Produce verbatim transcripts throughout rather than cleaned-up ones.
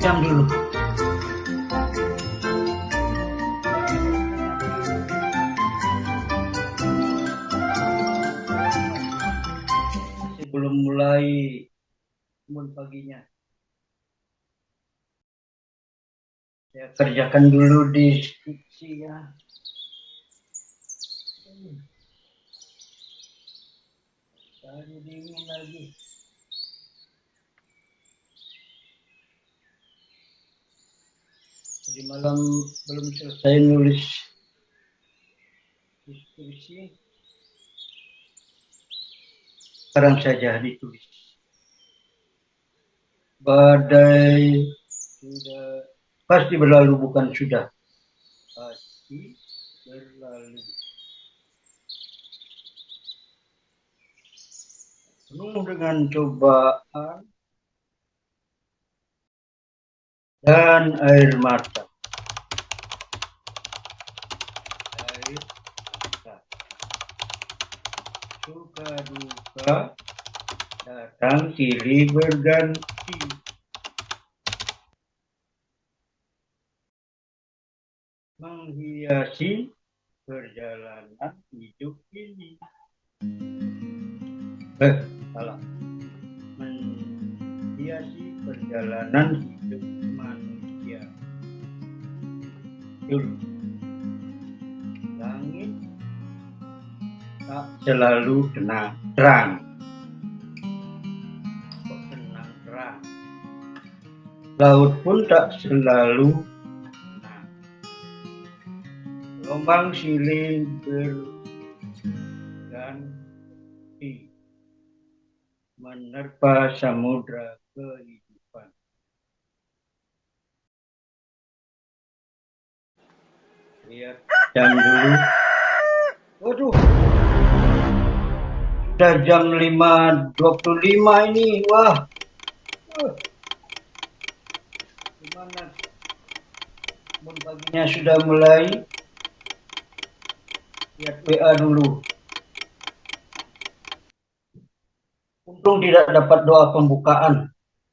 jam dulu. Masih belum mulai bangun paginya. Saya kerjakan dulu di skripsi ya. Tadi dingin lagi. Tadi malam belum selesai nulis skripsi. Sekarang saja ditulis. Badai sudah pasti berlalu, bukan sudah. Pasti berlalu. Penuh dengan cobaan dan air mata. Air mata. Suka duka datang silih berganti. Menghiasi perjalanan hidup ini. Eh, salah. Menghiasi perjalanan hidup manusia. Dulu. Langit tak selalu tenang, terang. Kok tenang terang? Laut pun tak selalu tenang. Gelombang silih berganti menerpa samudra kehidupan. Lihat jam dulu. Waduh, sudah jam lima dua puluh lima ini. Wah, uh. Gimana? Bangun paginya sudah mulai. Lihat W A dulu. Untung tidak dapat doa pembukaan.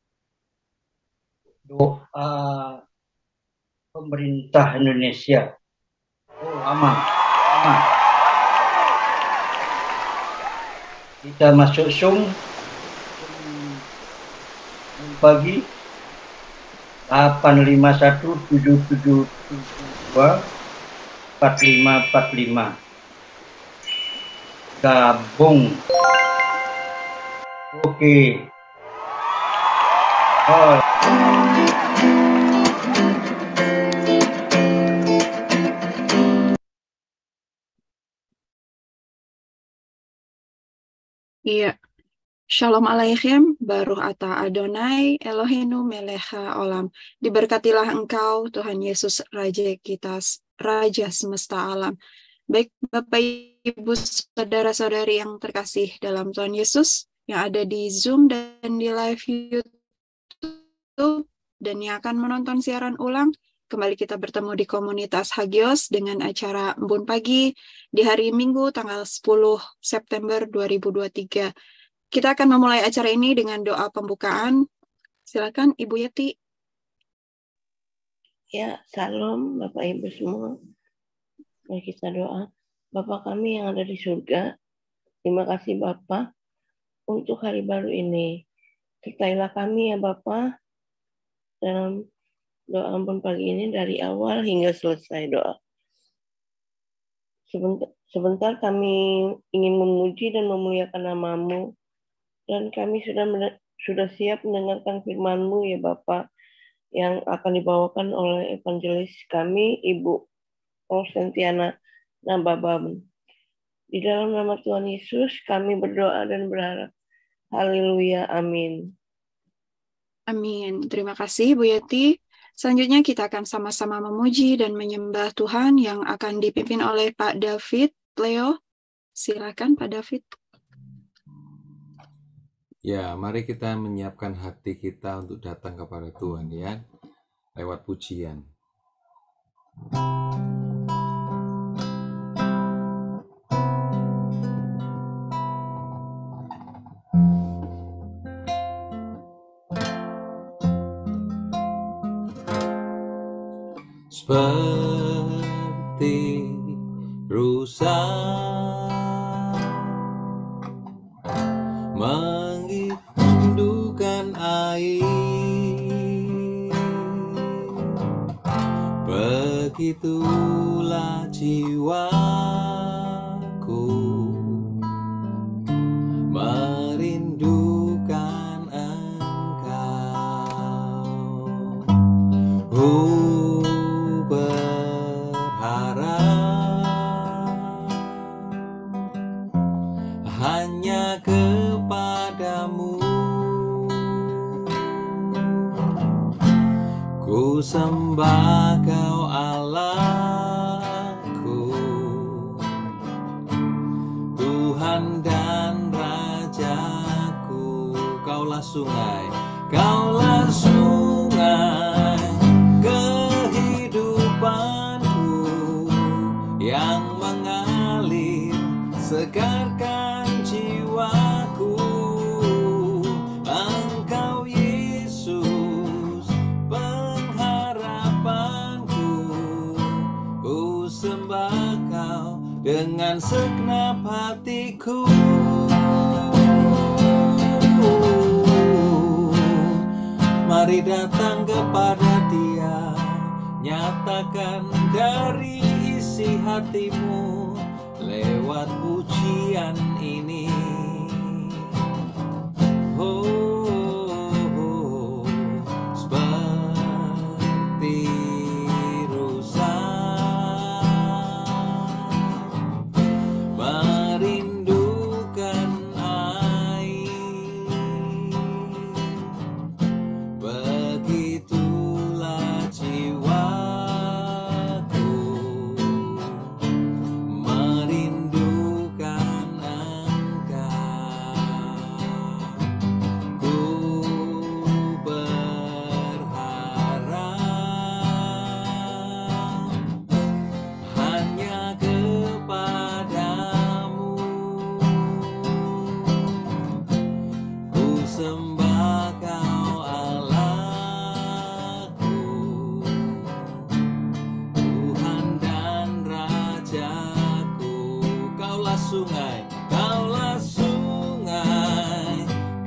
Doa pemerintah Indonesia. Oh, aman. Aman. Kita masuk Zoom pagi delapan lima satu tujuh tujuh dua empat lima empat lima. Gabung. Oke. Oh. Iya. Shalom Aleichem, Baruch Ata Adonai, Eloheinu melech haolam. Diberkatilah Engkau, Tuhan Yesus, Raja kita, Raja semesta alam. Baik Bapak Ibu Saudara-saudari yang terkasih dalam Tuhan Yesus, yang ada di Zoom dan di live YouTube, dan yang akan menonton siaran ulang, kembali kita bertemu di komunitas Hagios dengan acara Embun Pagi di hari Minggu tanggal sepuluh September dua ribu dua puluh tiga. Kita akan memulai acara ini dengan doa pembukaan. Silakan Ibu Yeti. Ya, salam Bapak Ibu semua. Mari kita doa. Bapa kami yang ada di surga, terima kasih Bapa untuk hari baru ini. Sertailah kami ya Bapa dalam doa ampun pagi ini dari awal hingga selesai doa. Sebentar, sebentar kami ingin memuji dan memuliakan nama-Mu, dan kami sudah sudah siap mendengarkan firman-Mu ya Bapa yang akan dibawakan oleh evangelis kami Ibu Rosantiana Nababam. Di dalam nama Tuhan Yesus kami berdoa dan berharap. Haleluya, amin. Amin. Terima kasih Bu Yeti. Selanjutnya kita akan sama-sama memuji dan menyembah Tuhan yang akan dipimpin oleh Pak David Leo. Silakan Pak David. Ya, mari kita menyiapkan hati kita untuk datang kepada Tuhan ya, lewat pujian. seperti rusa mengikukan air, begitulah jiwaku merindukan Engkau. Oh, berharap hanya kepadamu, ku sembah Kau Allahku, Tuhan dan Rajaku. Kaulah sungai, Kaulah sungai kehidupanku yang mengalir, segarkan jiwaku. Engkau Yesus pengharapanku, ku sembah Kau dengan segenap hatiku. Mari datang kepada Dia, nyatakan dari isi hatimu lewat pujian ini. Oh, oh, seperti rusa merindukan air, begitulah jiwaku merindukan Engkau. Ku berharap hanya kepadamu, ku sembah Kau Allahku, Tuhan dan Rajaku. Kaulah sungai, Kaulah sungai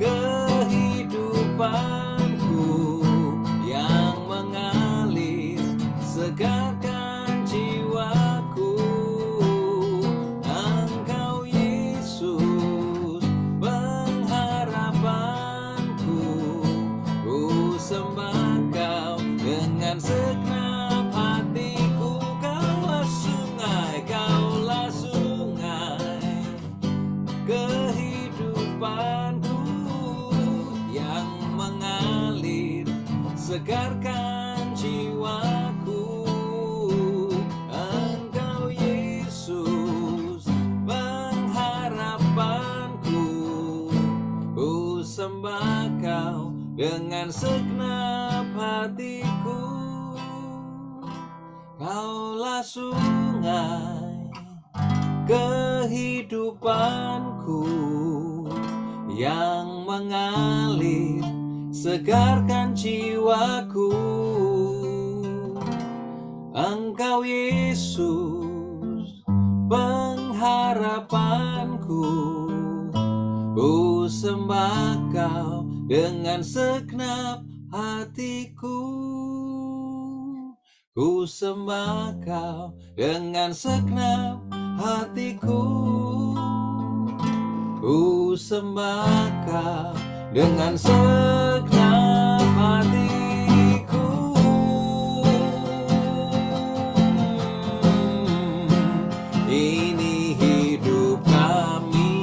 kehidupanku yang mengalir, segarkan jiwaku. Engkau Yesus pengharapanku, ku sembah Kau dengan segenap hatiku. Kaulah sungai, Kaulah sungai kehidupanku yang mengalir, segarkan jiwaku. Engkau Yesus pengharapanku, ku sembah Kau dengan segenap hatiku. Kaulah sungai kehidupanku yang mengalir, segarkan jiwaku. Engkau Yesus pengharapanku, ku sembah Kau dengan segenap hatiku. Ku sembah Kau dengan segenap hatiku. Ku sembah Kau dengan segenap hatiku. Ini hidup kami,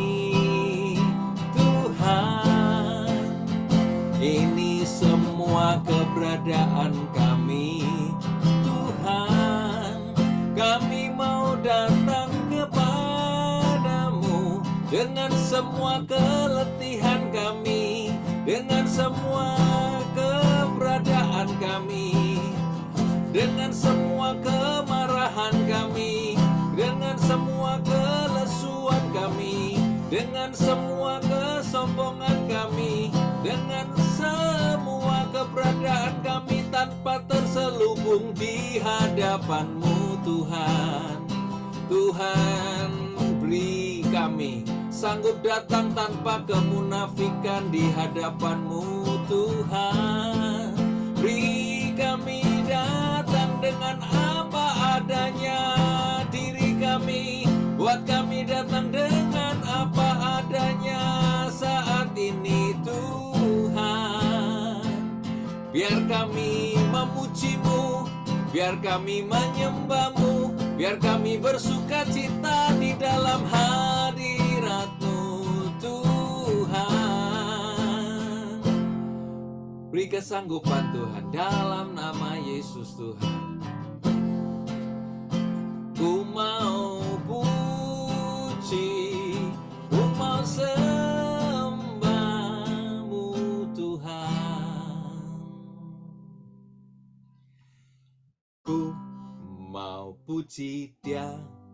Tuhan. Ini semua keberadaan kami, Tuhan. Kami mau datang kepadamu dengan semua keletihan kami, dengan semua keberadaan kami, dengan semua kemarahan kami, dengan semua kelesuan kami, dengan semua kesombongan kami, dengan semua keberadaan kami. tanpa terselubung di hadapan-Mu Tuhan. Tuhan, beri kami sanggup datang tanpa kemunafikan di hadapan-Mu Tuhan. Beri kami datang dengan apa adanya diri kami. Buat kami datang dengan apa adanya saat ini Tuhan. Biar kami memuji-Mu, biar kami menyembah-Mu, biar kami bersuka cita di dalam hadirat-Mu Tuhan. Beri kesanggupan Tuhan dalam nama Yesus Tuhan. Ku mau puji, ku mau sembah-Mu Tuhan. Ku mau puji Dia,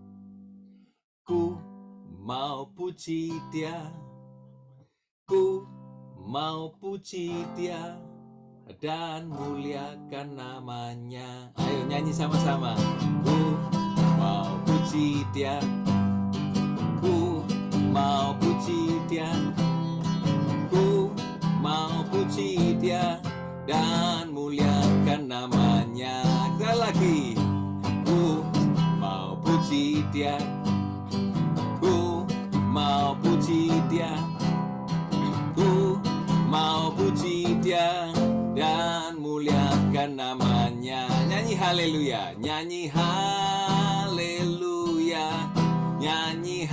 ku mau puji Dia, ku mau puji Dia dan muliakan namanya. Ayo nyanyi sama-sama. Ku mau puji Dia, ku mau puji Dia, ku mau puji Dia dan muliakan namanya. Sekali lagi. Ku mau puji Dia, ku mau puji Dia, ku mau puji Dia dan muliakan namanya. Nyanyi haleluya, nyanyi haleluya, nyanyi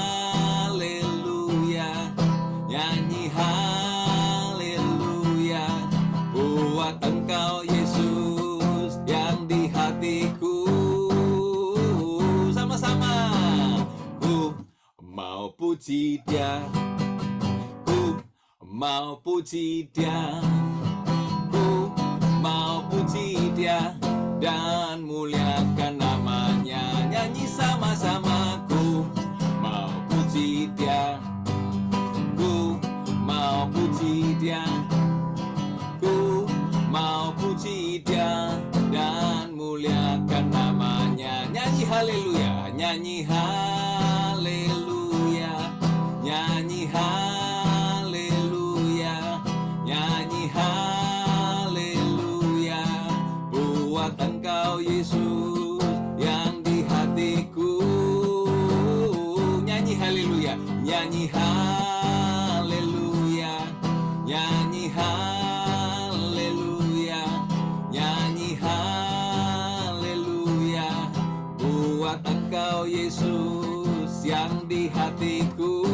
haleluya, nyanyi haleluya. Buat Engkau Yesus yang di hatiku. Sama-sama. Ku mau puji Dia, ku mau puji Dia, ku mau puji Dia dan muliakan namanya. Nyanyi sama-sama. Ku mau puji Dia, ku mau puji Dia, ku mau puji Dia dan muliakan namanya. Nyanyi haleluya, nyanyi haleluya, nyanyi haleluya, nyanyi haleluya. Buat Engkau Yesus yang di hatiku. Nyanyi haleluya, nyanyi haleluya, nyanyi haleluya, nyanyi haleluya. Buat Engkau Yesus yang di hatiku.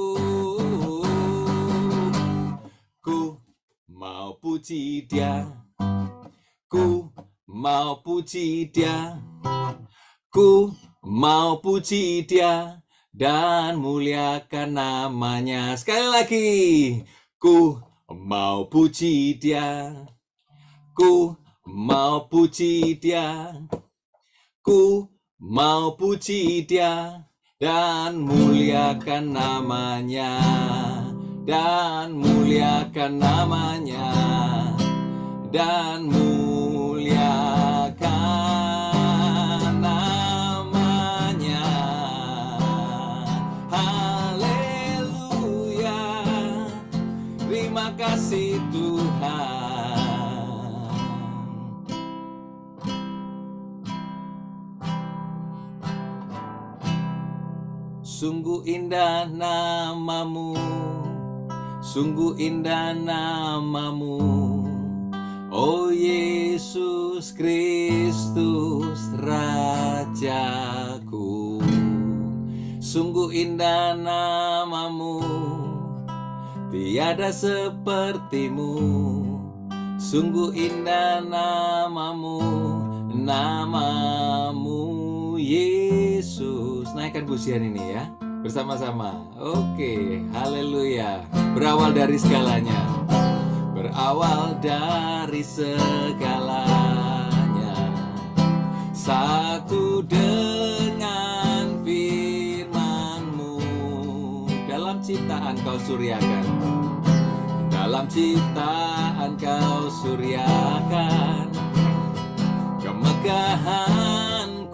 Ku mau puji Dia, ku mau puji Dia, ku mau puji Dia dan muliakan namanya. Sekali lagi. Ku mau puji Dia, ku mau puji Dia, ku mau puji Dia dan muliakan namanya, dan muliakan namanya, dan muliakan namanya. Haleluya, terima kasih Tuhan. Sungguh indah namamu, sungguh indah namamu, oh Yesus Kristus Rajaku. Sungguh indah namamu, tiada sepertimu. Sungguh indah namamu, namamu Yesus. Naikkan pujian ini ya, bersama-sama. Oke, haleluya. Berawal dari segalanya, berawal dari segalanya, satu dengan firman-Mu. Dalam ciptaan Kau suryakan, dalam ciptaan Kau suryakan, kemegahan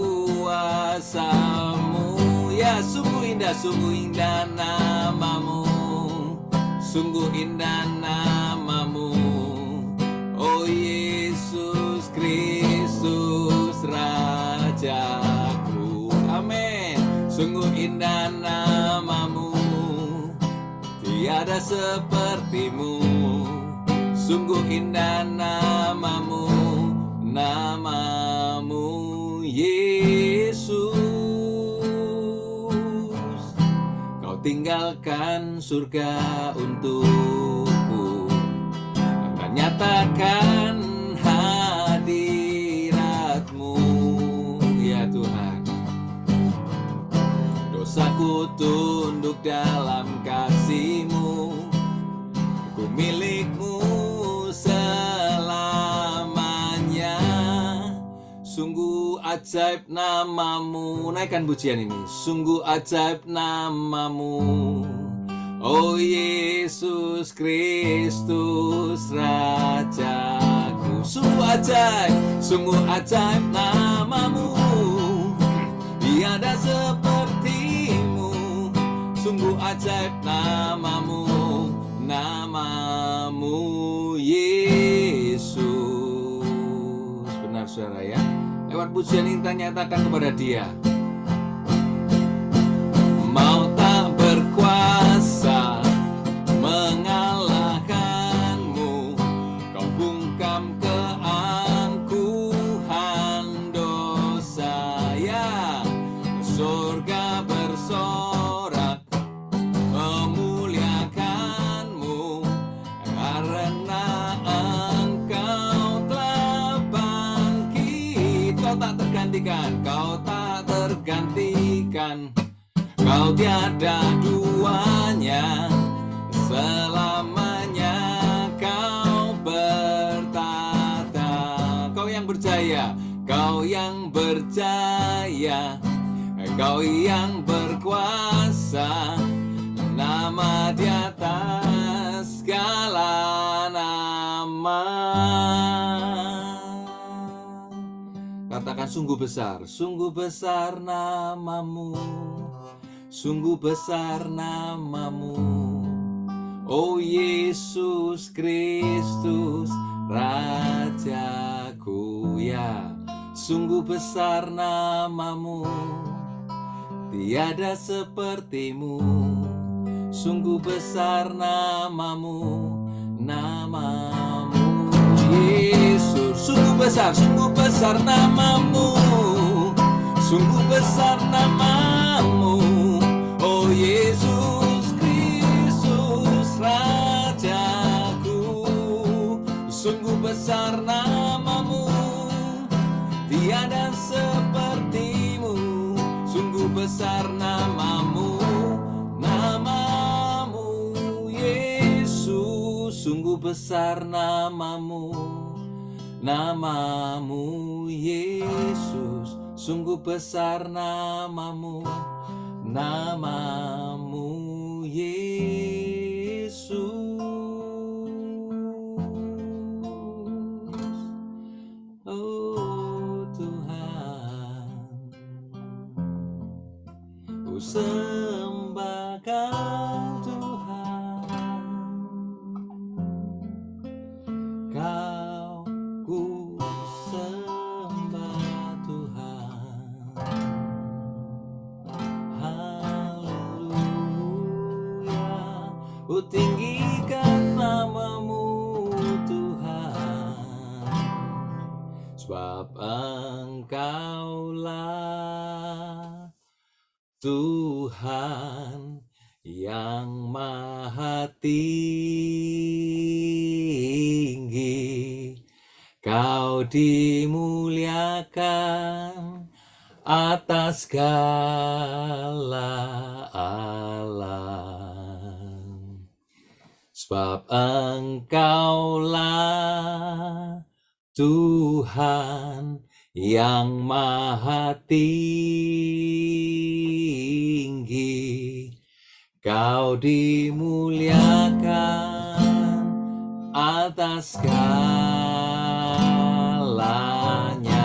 kuasa-Mu. Ya, sungguh indah, sungguh indah nama-Mu, sungguh indah nama-Mu, oh Yesus Kristus Rajaku. Amin. Sungguh indah nama-Mu, tiada seperti-Mu. Sungguh indah nama-Mu, nama-Mu Yesus. Kau tinggalkan surga untukku dan nyatakan hadirat-Mu, ya Tuhan. Dosaku tunduk dalam kasih-Mu, ku milik-Mu selamanya. Sungguh ajaib nama-Mu. Naikkan pujian ini. Sungguh ajaib nama-Mu, oh Yesus Kristus Rajaku. Sungguh ajaib, sungguh ajaib nama-Mu, tiada seperti-Mu. Sungguh ajaib nama-Mu, nama-Mu Yesus. Benar saudara ya. Lewat pujian ini kita nyatakan kepada Dia. Mau tak berkuasa mengalahkan-Mu, Kau bungkam keangkuhan dosa. Ya, surga bersorak memuliakan-Mu, karena Engkau telah bangkit. Kau tak tergantikan, Kau tak tergantikan, Kau tiada duanya, selamanya Kau bertata. Kau yang berjaya, Kau yang berjaya, Kau yang berkuasa, nama di atas segala nama. Katakan sungguh besar, sungguh besar nama-Mu, sungguh besar nama-Mu, oh Yesus Kristus Rajaku. Ya, sungguh besar nama-Mu, tiada seperti-Mu. Sungguh besar nama-Mu, nama-Mu Yesus. Sungguh besar, sungguh besar nama-Mu, sungguh besar nama-Mu, oh Yesus Kristus Rajaku. Sungguh besar nama-Mu, tiada seperti-Mu. Sungguh besar nama-Mu, nama-Mu Yesus. Sungguh besar nama-Mu, nama-Mu Yesus. Sungguh besar nama-Mu, nama-Mu Yesus. Oh Tuhan, ku sembah Kau Tuhan, Kau ku sembah Tuhan. Haleluya, ku tinggikan nama-Mu Tuhan, sebab Engkaulah Tuhan yang maha tinggi. Kau dimuliakan atas segala alam, sebab Engkaulah Tuhan yang maha tinggi. Kau dimuliakan atas segalanya.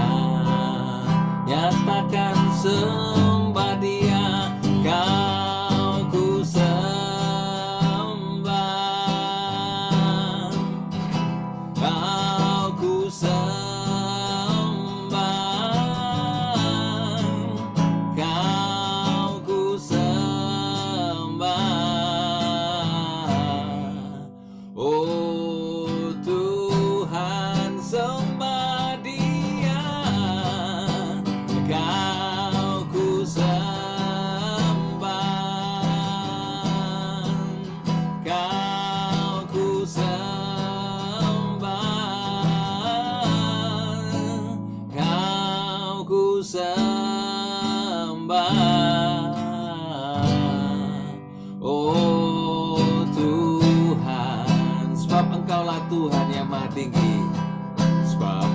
Oh Tuhan, sebab Engkaulah Tuhan yang maha tinggi, sebab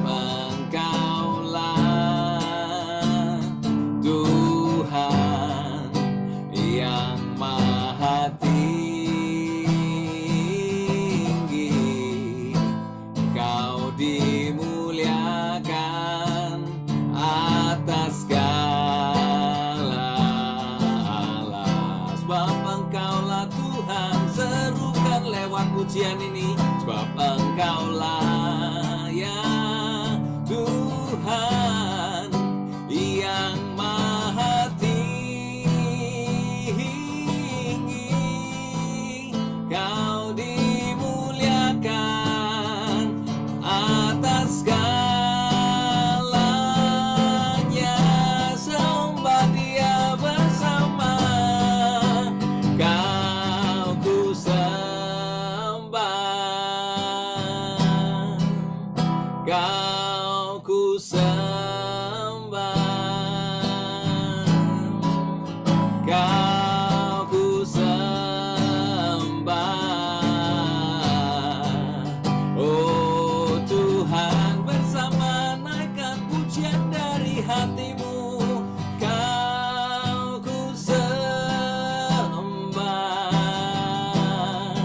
Engkaulah Tuhan yang maha tinggi. Kau dimuliakan atas segala alas, sebab Engkaulah Tuhan. Serukan lewat pujian ini, sebab Engkaulah ya Tuhan yang maha tinggi. Kau dimuliakan atas segalanya, sembah Dia bersama. Kau ku sembah, Kau ku sembah, Kau ku sembah. Oh Tuhan, bersama naikkan pujian dari hatimu. Kau ku sembah,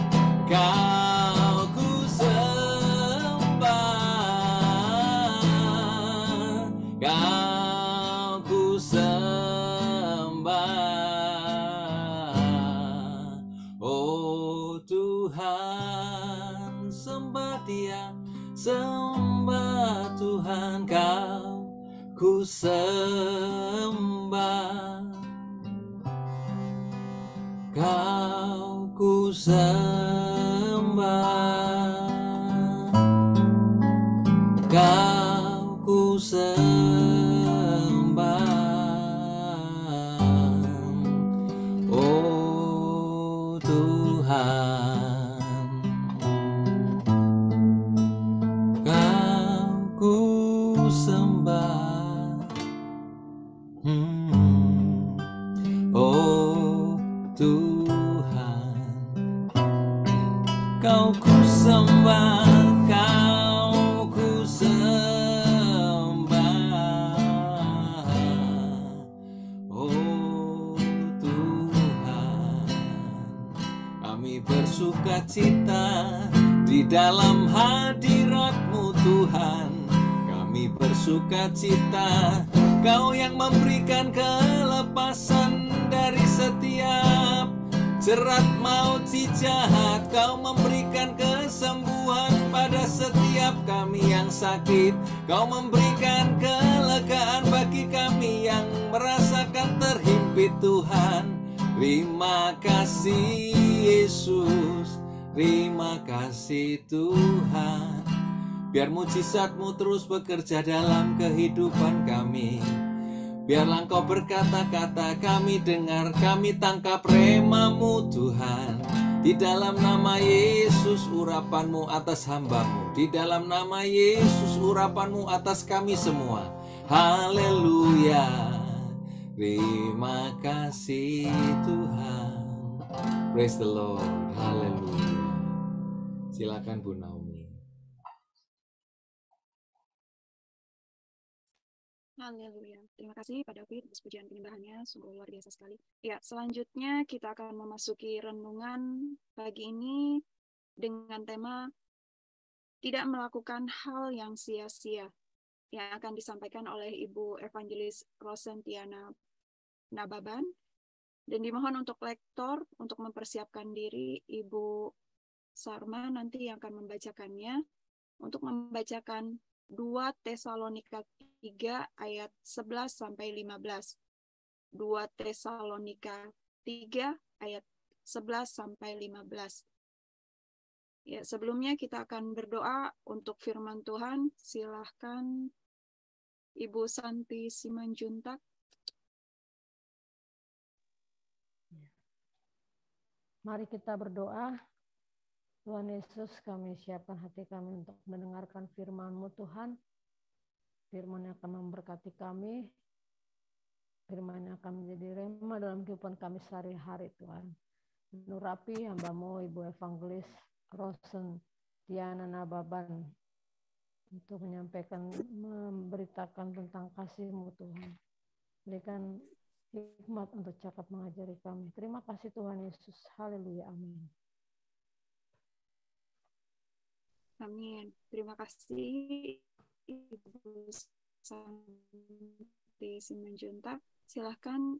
Kau ku sembah, Kau ku sembah. Oh Tuhan, sembah Dia, sembah Tuhan. Kau ku sembah, Kau ku sembah, Kau ku sembah. Oh Tuhan, Kau ku sembah. Hmm. Oh Tuhan, Kau ku sembah, Kau ku sembah. Oh Tuhan, kami bersukacita di dalam hadirat-Mu Tuhan. Kami bersukacita, Kau yang memberikan kelepasan dari setiap jerat maut si jahat. Kau memberikan kesembuhan pada setiap kami yang sakit. Kau memberikan kelegaan bagi kami yang merasakan terhimpit Tuhan. Terima kasih Yesus, terima kasih Tuhan. Biar mujizat-Mu terus bekerja dalam kehidupan kami. Biarlah Engkau berkata-kata, kami dengar, kami tangkap rema-Mu Tuhan. Di dalam nama Yesus, urapan-Mu atas hamba-Mu. Di dalam nama Yesus, urapan-Mu atas kami semua. Haleluya. Terima kasih Tuhan. Praise the Lord. Haleluya. Silakan Bu Naomi. Haleluya. Terima kasih Pak David atas pujian penyembahannya, sungguh luar biasa sekali. Ya, selanjutnya kita akan memasuki renungan pagi ini dengan tema tidak melakukan hal yang sia-sia, yang akan disampaikan oleh Ibu Evangelis Rosentiana Nababan. Dan dimohon untuk lektor untuk mempersiapkan diri, Ibu Sarma nanti yang akan membacakannya, untuk membacakan dua Tesalonika tiga ayat sebelas sampai lima belas. dua Tesalonika tiga ayat sebelas sampai lima belas. Ya, sebelumnya kita akan berdoa untuk firman Tuhan. Silahkan Ibu Santi Simanjuntak. Mari kita berdoa. Tuhan Yesus, kami siapkan hati kami untuk mendengarkan firman-Mu Tuhan. Firman yang akan memberkati kami. firman yang akan menjadi rema dalam kehidupan kami sehari-hari Tuhan. Nurapi hamba-Mu Ibu Evangelis Rosen Diana Nababan untuk menyampaikan, memberitakan tentang kasih-Mu Tuhan. Berikan hikmat untuk cakap mengajari kami. Terima kasih Tuhan Yesus. Haleluya. Amin. Amin. Terima kasih Ibu Santi Simanjuntak. Silahkan.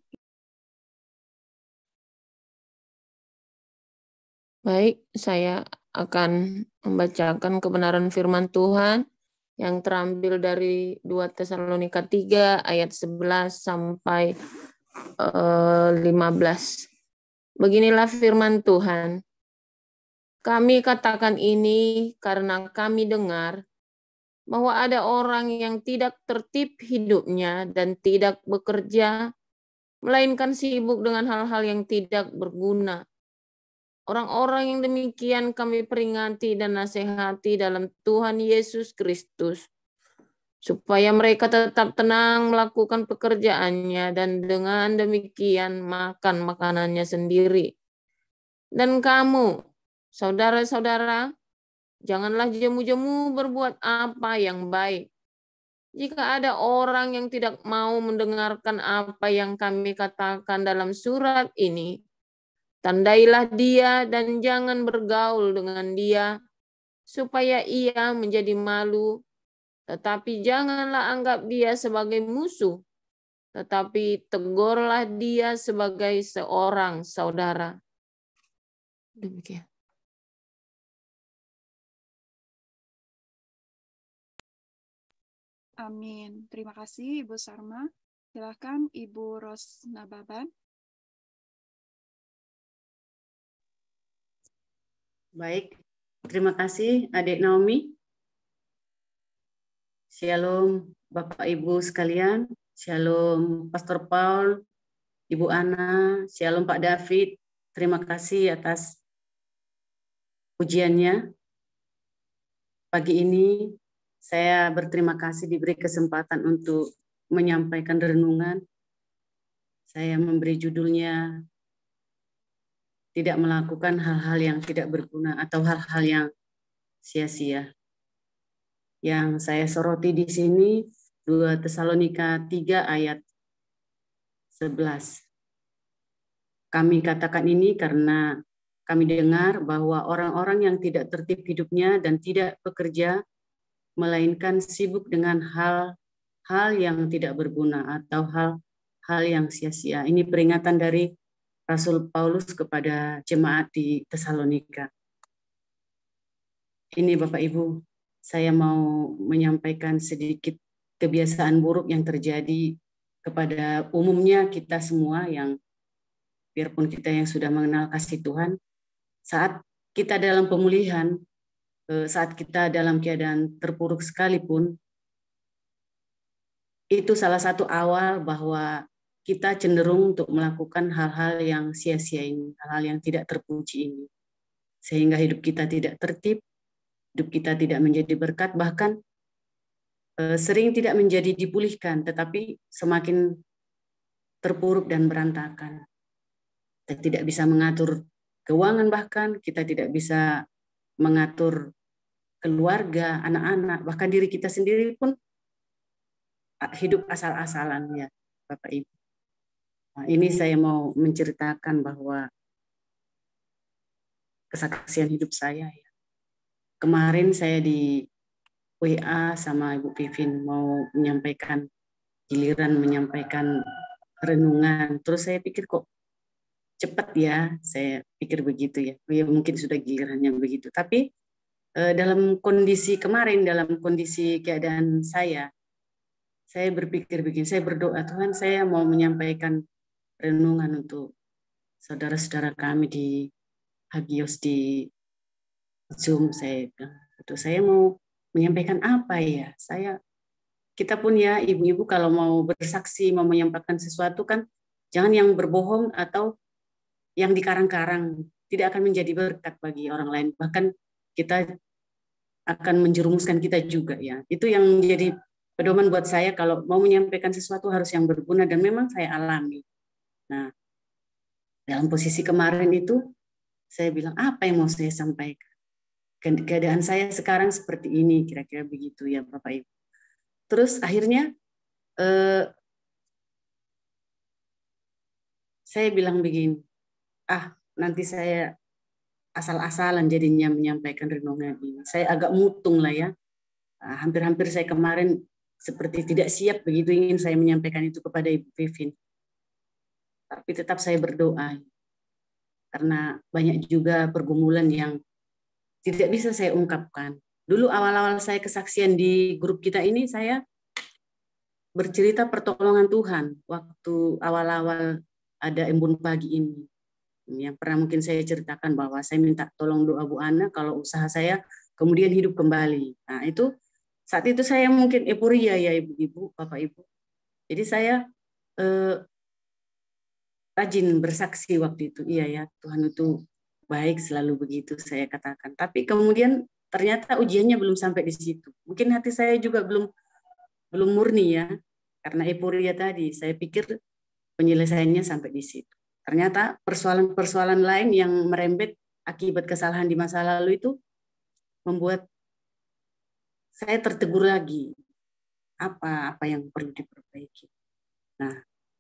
Baik, saya akan membacakan kebenaran firman Tuhan yang terambil dari dua Tesalonika tiga ayat sebelas sampai uh, lima belas. Beginilah firman Tuhan. Kami katakan ini karena kami dengar bahwa ada orang yang tidak tertib hidupnya dan tidak bekerja, melainkan sibuk dengan hal-hal yang tidak berguna. Orang-orang yang demikian kami peringati dan nasihati dalam Tuhan Yesus Kristus, supaya mereka tetap tenang melakukan pekerjaannya dan dengan demikian makan makanannya sendiri. Dan kamu, saudara-saudara, janganlah jemu-jemu berbuat apa yang baik. Jika ada orang yang tidak mau mendengarkan apa yang kami katakan dalam surat ini, tandailah dia dan jangan bergaul dengan dia, supaya ia menjadi malu. Tetapi janganlah anggap dia sebagai musuh, tetapi tegurlah dia sebagai seorang saudara. Demikian. Amin. Terima kasih Ibu Sarma. Silakan Ibu Ros Nababan. Baik, terima kasih Adik Naomi. Shalom Bapak Ibu sekalian, Shalom Pastor Paul, Ibu Ana, Shalom Pak David. Terima kasih atas pujiannya. Pagi ini saya berterima kasih diberi kesempatan untuk menyampaikan renungan. Saya memberi judulnya tidak melakukan hal-hal yang tidak berguna atau hal-hal yang sia-sia. Yang saya soroti di sini dua Tesalonika tiga ayat sebelas. Kami katakan ini karena kami dengar bahwa orang-orang yang tidak tertib hidupnya dan tidak bekerja, melainkan sibuk dengan hal-hal yang tidak berguna atau hal-hal yang sia-sia. Ini peringatan dari Rasul Paulus kepada jemaat di Tesalonika. Ini Bapak Ibu, saya mau menyampaikan sedikit kebiasaan buruk yang terjadi kepada umumnya kita semua, yang biarpun kita yang sudah mengenal kasih Tuhan, saat kita dalam pemulihan, saat kita dalam keadaan terpuruk sekalipun, itu salah satu awal bahwa kita cenderung untuk melakukan hal-hal yang sia-sia ini, hal-hal yang tidak terpuji ini. Sehingga hidup kita tidak tertib, hidup kita tidak menjadi berkat, bahkan eh, sering tidak menjadi dipulihkan, tetapi semakin terpuruk dan berantakan. Kita tidak bisa mengatur keuangan, bahkan kita tidak bisa mengatur keluarga, anak-anak, bahkan diri kita sendiri pun hidup asal-asalan ya Bapak Ibu. Nah, ini saya mau menceritakan bahwa kesaksian hidup saya ya. Kemarin saya di W A sama Ibu Pipin mau menyampaikan, giliran menyampaikan renungan. Terus saya pikir kok cepat ya, saya pikir begitu ya. Ya mungkin sudah gilirannya begitu. Tapi eh, dalam kondisi kemarin, dalam kondisi keadaan saya, saya berpikir begini, saya berdoa, Tuhan saya mau menyampaikan renungan untuk saudara-saudara kami di Hagios di Zoom. Saya itu saya mau menyampaikan apa ya? Saya kita pun ya ibu-ibu kalau mau bersaksi, mau menyampaikan sesuatu kan jangan yang berbohong atau yang dikarang-karang, tidak akan menjadi berkat bagi orang lain. Bahkan kita akan menjerumuskan kita juga ya. Itu yang menjadi pedoman buat saya kalau mau menyampaikan sesuatu harus yang berguna, dan memang saya alami. Nah, dalam posisi kemarin itu saya bilang, apa yang mau saya sampaikan? Keadaan saya sekarang seperti ini, kira-kira begitu ya Bapak Ibu. Terus akhirnya eh, saya bilang begini, ah nanti saya asal-asalan jadinya menyampaikan renungan ini. Saya agak mutung lah ya. Hampir-hampir saya kemarin seperti tidak siap begitu ingin saya menyampaikan itu kepada Ibu Vivin. Tapi tetap saya berdoa. Karena banyak juga pergumulan yang tidak bisa saya ungkapkan. Dulu awal-awal saya kesaksian di grup kita ini, saya bercerita pertolongan Tuhan. Waktu awal-awal ada embun pagi ini. Yang pernah mungkin saya ceritakan bahwa saya minta tolong doa Bu Ana kalau usaha saya kemudian hidup kembali. Nah itu saat itu saya mungkin euforia ya Ibu-Ibu, Bapak-Ibu. Jadi saya eh, rajin bersaksi waktu itu. Iya ya, Tuhan itu baik, selalu begitu saya katakan. Tapi kemudian ternyata ujiannya belum sampai di situ. Mungkin hati saya juga belum belum murni ya. Karena euforia tadi, saya pikir penyelesaiannya sampai di situ. Ternyata persoalan-persoalan lain yang merembet akibat kesalahan di masa lalu itu membuat saya tertegur lagi. Apa apa yang perlu diperbaiki. Nah,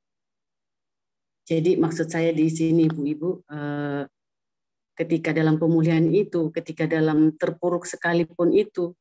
jadi maksud saya di sini Ibu-Ibu, eh, ketika dalam pemulihan itu, ketika dalam terpuruk sekalipun itu,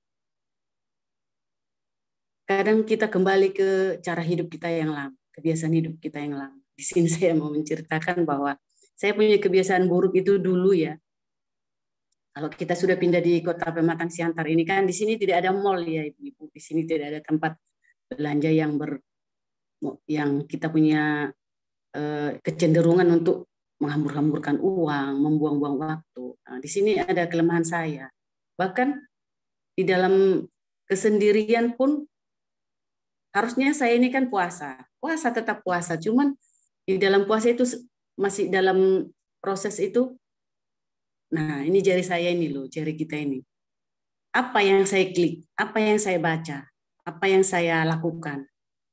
kadang kita kembali ke cara hidup kita yang lama, kebiasaan hidup kita yang lama. Di sini saya mau menceritakan bahwa saya punya kebiasaan buruk itu dulu ya. Kalau kita sudah pindah di Kota Pematang Siantar ini kan di sini tidak ada mall ya Ibu-Ibu. Di sini tidak ada tempat belanja yang ber yang kita punya eh, kecenderungan untuk menghambur-hamburkan uang, membuang-buang waktu. Nah, di sini ada kelemahan saya. Bahkan di dalam kesendirian pun harusnya saya ini kan puasa. Puasa tetap puasa, cuman di dalam puasa itu masih dalam proses itu. Nah, ini jari saya ini loh, jari kita ini. Apa yang saya klik, apa yang saya baca, apa yang saya lakukan.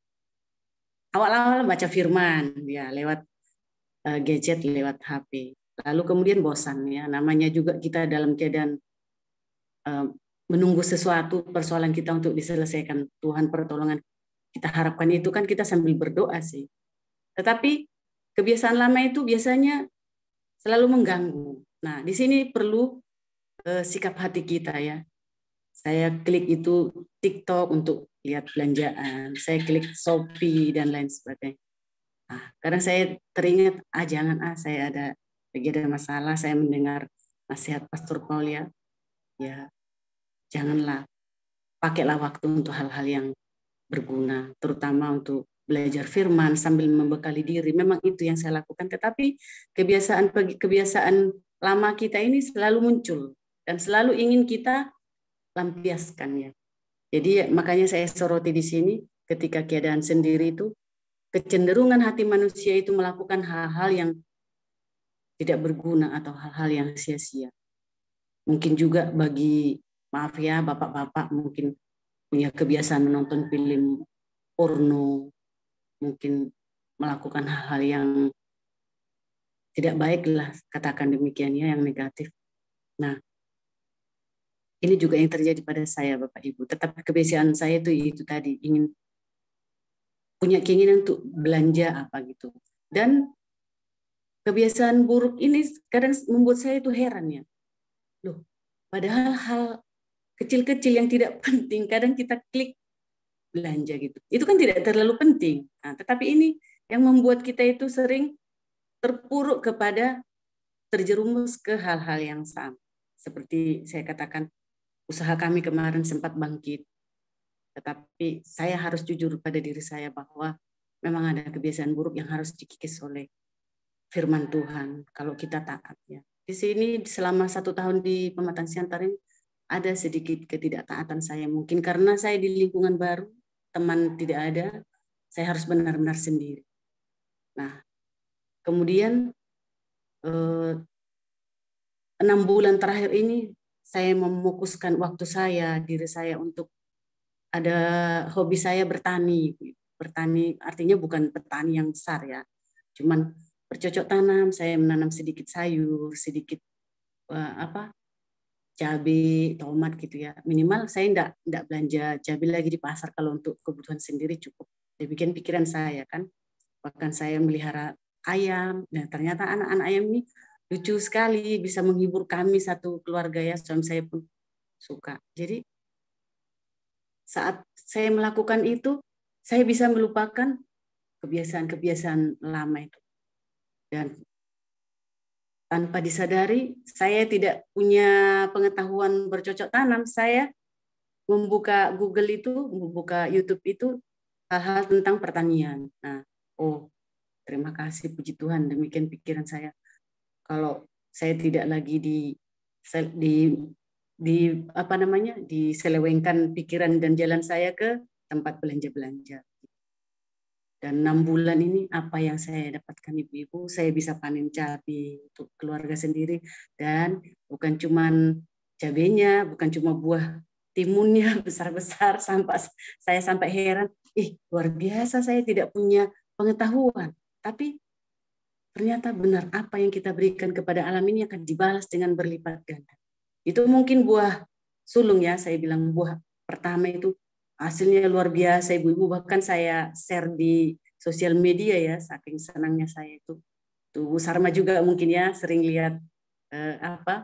Awal-awal baca firman ya lewat uh, gadget, lewat H P. Lalu kemudian bosan ya, namanya juga kita dalam keadaan uh, menunggu sesuatu persoalan kita untuk diselesaikan. Tuhan pertolongan kita harapkan itu kan kita sambil berdoa sih. Tetapi kebiasaan lama itu biasanya selalu mengganggu. Nah, di sini perlu uh, sikap hati kita ya. Saya klik itu TikTok untuk lihat belanjaan, saya klik Shopee dan lain sebagainya. Nah, kadang saya teringat, ah jangan ah saya ada lagi ada masalah, saya mendengar nasihat Pastor Paul ya, ya janganlah, pakailah waktu untuk hal-hal yang berguna, terutama untuk belajar firman sambil membekali diri. Memang itu yang saya lakukan, tetapi kebiasaan kebiasaan lama kita ini selalu muncul dan selalu ingin kita lampiaskan ya. Jadi makanya saya soroti di sini ketika keadaan sendiri itu kecenderungan hati manusia itu melakukan hal-hal yang tidak berguna atau hal-hal yang sia-sia. Mungkin juga bagi maaf ya bapak-bapak mungkin punya kebiasaan menonton film porno, mungkin melakukan hal-hal yang tidak baik lah, katakan demikian ya, yang negatif. Nah, ini juga yang terjadi pada saya Bapak Ibu. Tetapi kebiasaan saya itu itu tadi ingin punya keinginan untuk belanja apa gitu. Dan kebiasaan buruk ini kadang membuat saya itu heran ya. Loh, padahal hal kecil-kecil yang tidak penting kadang kita klik belanja gitu. Itu kan tidak terlalu penting. Nah, tetapi ini yang membuat kita itu sering terpuruk kepada terjerumus ke hal-hal yang sama. Seperti saya katakan, usaha kami kemarin sempat bangkit, tetapi saya harus jujur pada diri saya bahwa memang ada kebiasaan buruk yang harus dikikis oleh firman Tuhan kalau kita taat ya. Di sini selama satu tahun di Pematang Siantar ini ada sedikit ketidaktaatan saya, mungkin karena saya di lingkungan baru, teman tidak ada, saya harus benar-benar sendiri. Nah, kemudian eh, enam bulan terakhir ini saya memukuskan waktu saya, diri saya untuk ada hobi saya bertani. Bertani artinya bukan petani yang besar ya, cuman bercocok tanam. Saya menanam sedikit sayur, sedikit uh, apa cabai, tomat gitu ya. Minimal saya enggak enggak belanja cabai lagi di pasar, kalau untuk kebutuhan sendiri cukup. Demikian pikiran saya kan. Bahkan saya melihara ayam. Nah, ternyata anak-anak ayam ini lucu sekali, bisa menghibur kami satu keluarga ya. Suami saya pun suka. Jadi saat saya melakukan itu, saya bisa melupakan kebiasaan-kebiasaan lama itu. Dan tanpa disadari, saya tidak punya pengetahuan bercocok tanam. Saya membuka Google itu, membuka YouTube itu, hal-hal tentang pertanian. Nah, oh, terima kasih, puji Tuhan, demikian pikiran saya. Kalau saya tidak lagi di di di apa namanya, diselewengkan pikiran dan jalan saya ke tempat belanja-belanja. Dan enam bulan ini apa yang saya dapatkan ibu-ibu, saya bisa panen cabai untuk keluarga sendiri, dan bukan cuman cabainya, bukan cuma buah timunnya besar-besar sampai saya sampai heran, ih luar biasa, saya tidak punya pengetahuan, tapi ternyata benar apa yang kita berikan kepada alam ini akan dibalas dengan berlipat ganda. Itu mungkin buah sulung ya, saya bilang buah pertama itu hasilnya luar biasa ibu-ibu, bahkan saya share di sosial media ya, saking senangnya saya itu. Tuh Bu Sarma juga mungkin ya sering lihat eh, apa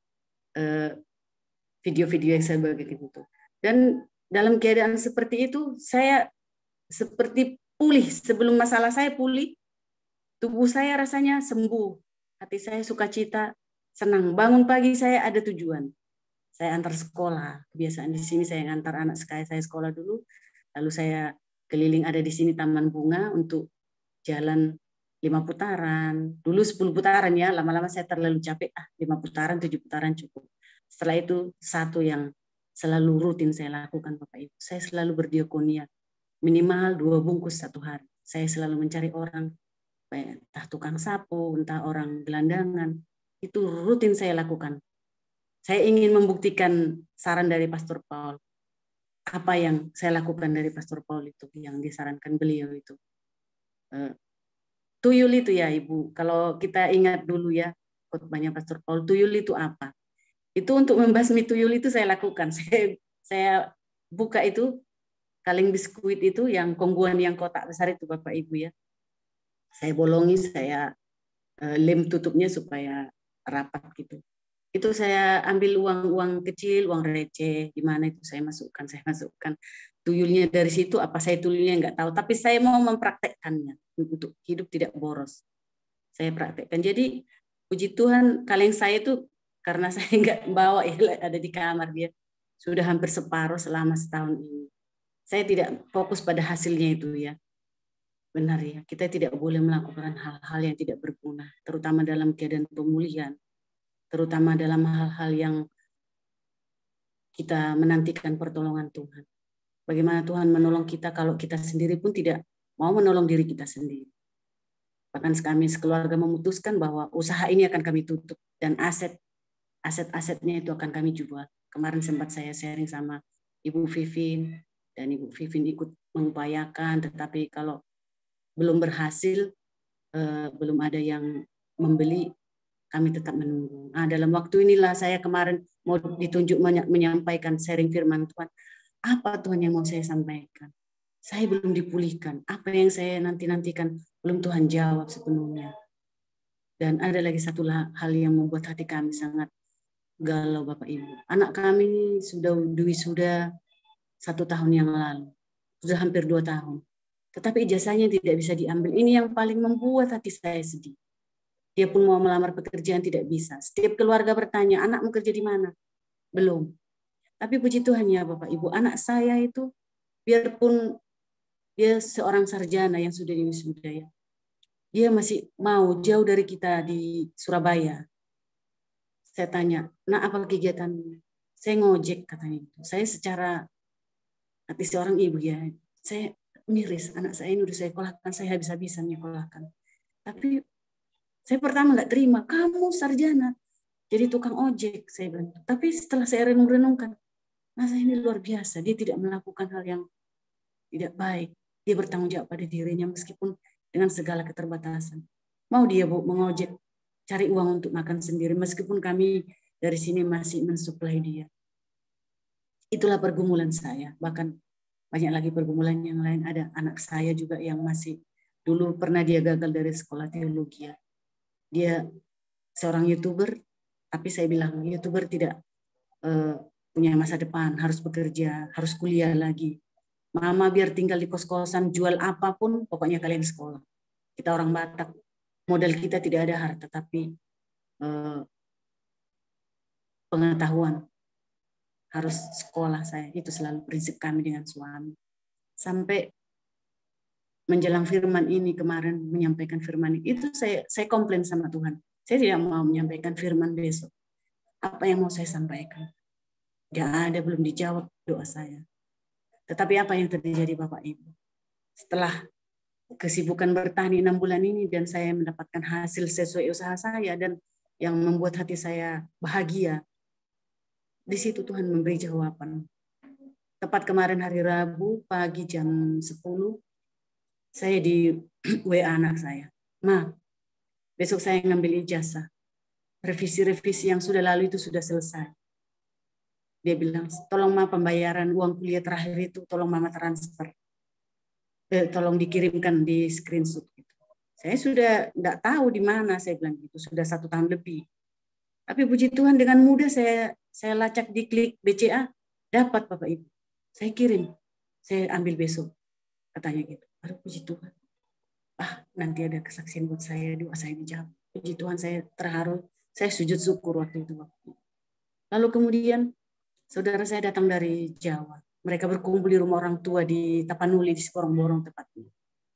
eh, video-video yang saya bagikan itu. Dan dalam keadaan seperti itu, saya seperti pulih. Sebelum masalah saya pulih, tubuh saya rasanya sembuh, hati saya sukacita, senang. Bangun pagi saya ada tujuan. Saya antar sekolah. Kebiasaan di sini saya antar anak sekali saya sekolah dulu. Lalu saya keliling, ada di sini taman bunga untuk jalan lima putaran. Dulu sepuluh putaran ya, lama-lama saya terlalu capek. Ah, lima putaran, tujuh putaran cukup. Setelah itu satu yang selalu rutin saya lakukan Bapak Ibu. Saya selalu berdiakonia. Minimal dua bungkus satu hari. Saya selalu mencari orang, entah tukang sapu, entah orang gelandangan. Itu rutin saya lakukan. Saya ingin membuktikan saran dari Pastor Paul. Apa yang saya lakukan dari Pastor Paul itu, yang disarankan beliau itu. Uh, tuyul itu ya Ibu, kalau kita ingat dulu ya, khotbahnya Pastor Paul, tuyul itu apa? Itu untuk membasmi tuyul itu saya lakukan. Saya, saya buka itu, kaleng biskuit itu, yang kongguan yang kotak besar itu Bapak Ibu ya. Saya bolongi, saya uh, lem tutupnya supaya rapat gitu. Itu saya ambil uang-uang kecil, uang receh, di mana itu saya masukkan, saya masukkan. Tuyulnya dari situ, apa saya tuyulnya nggak tahu, tapi saya mau mempraktekkannya untuk hidup tidak boros. Saya praktekkan. Jadi puji Tuhan, kaleng saya itu karena saya nggak bawa ya, ada di kamar dia sudah hampir separuh selama setahun ini. Saya tidak fokus pada hasilnya itu ya. Benar ya, kita tidak boleh melakukan hal-hal yang tidak berguna, terutama dalam keadaan pemulihan. Terutama dalam hal-hal yang kita menantikan pertolongan Tuhan. Bagaimana Tuhan menolong kita kalau kita sendiri pun tidak mau menolong diri kita sendiri. Bahkan kami sekeluarga memutuskan bahwa usaha ini akan kami tutup dan aset aset-asetnya itu akan kami jual. Kemarin sempat saya sharing sama Ibu Vivin, dan Ibu Vivin ikut mengupayakan, tetapi kalau belum berhasil, eh, belum ada yang membeli, kami tetap menunggu. Nah, dalam waktu inilah saya kemarin mau ditunjuk menyampaikan sharing firman Tuhan. Apa Tuhan yang mau saya sampaikan? Saya belum dipulihkan. Apa yang saya nanti-nantikan belum Tuhan jawab sepenuhnya. Dan ada lagi satu hal yang membuat hati kami sangat galau Bapak Ibu. Anak kami sudah wisuda satu tahun yang lalu. Sudah hampir dua tahun. Tetapi ijazahnya tidak bisa diambil. Ini yang paling membuat hati saya sedih. Dia pun mau melamar pekerjaan tidak bisa. Setiap keluarga bertanya, anak mau kerja di mana? Belum. Tapi puji Tuhan ya Bapak Ibu, anak saya itu biarpun dia seorang sarjana yang sudah diwisuda ya, dia masih mau jauh dari kita di Surabaya. Saya tanya, nah apa kegiatanmu? Saya ngojek katanya. Saya secara hati seorang ibu ya, saya miris, anak saya ini udah saya sekolahkan, saya habis-habisan nyekolahkan. Tapi saya pertama nggak terima, kamu sarjana, jadi tukang ojek, saya bilang. Tapi setelah saya renung-renungkan, masa ini luar biasa. Dia tidak melakukan hal yang tidak baik. Dia bertanggung jawab pada dirinya meskipun dengan segala keterbatasan. Mau dia Bu mengojek, cari uang untuk makan sendiri meskipun kami dari sini masih mensuplai dia. Itulah pergumulan saya. Bahkan banyak lagi pergumulan yang lain. Ada anak saya juga yang masih dulu pernah dia gagal dari sekolah teologi. Dia seorang YouTuber, tapi saya bilang YouTuber tidak uh, punya masa depan, harus bekerja, harus kuliah lagi. Mama biar tinggal di kos-kosan, jual apapun, pokoknya kalian sekolah. Kita orang Batak, modal kita tidak ada harta, tapi eh, pengetahuan. Harus sekolah saya, itu selalu prinsip kami dengan suami. Sampai menjelang firman ini kemarin, menyampaikan firman ini, itu saya, saya komplain sama Tuhan. Saya tidak mau menyampaikan firman besok. Apa yang mau saya sampaikan? Tidak ada, belum dijawab doa saya. Tetapi apa yang terjadi Bapak Ibu? Setelah kesibukan bertani enam bulan ini dan saya mendapatkan hasil sesuai usaha saya dan yang membuat hati saya bahagia, di situ Tuhan memberi jawaban. Tepat kemarin hari Rabu pagi jam sepuluh, saya di W A anak saya. Ma, besok saya ngambil ijazah. Revisi-revisi yang sudah lalu itu sudah selesai. Dia bilang, tolong Ma pembayaran uang kuliah terakhir itu, tolong Mama transfer. Eh, tolong dikirimkan di screenshot. Gitu. Saya sudah nggak tahu di mana, saya bilang gitu. Sudah satu tahun lebih. Tapi puji Tuhan dengan mudah saya saya lacak di klik B C A, dapat Bapak Ibu. Saya kirim, saya ambil besok. Katanya gitu. Aduh puji Tuhan. Ah, nanti ada kesaksian buat saya, doa saya dijawab. Puji Tuhan saya terharu. Saya sujud syukur waktu itu. Lalu kemudian saudara saya datang dari Jawa. Mereka berkumpul di rumah orang tua di Tapanuli, di Sporong-Borong tepatnya.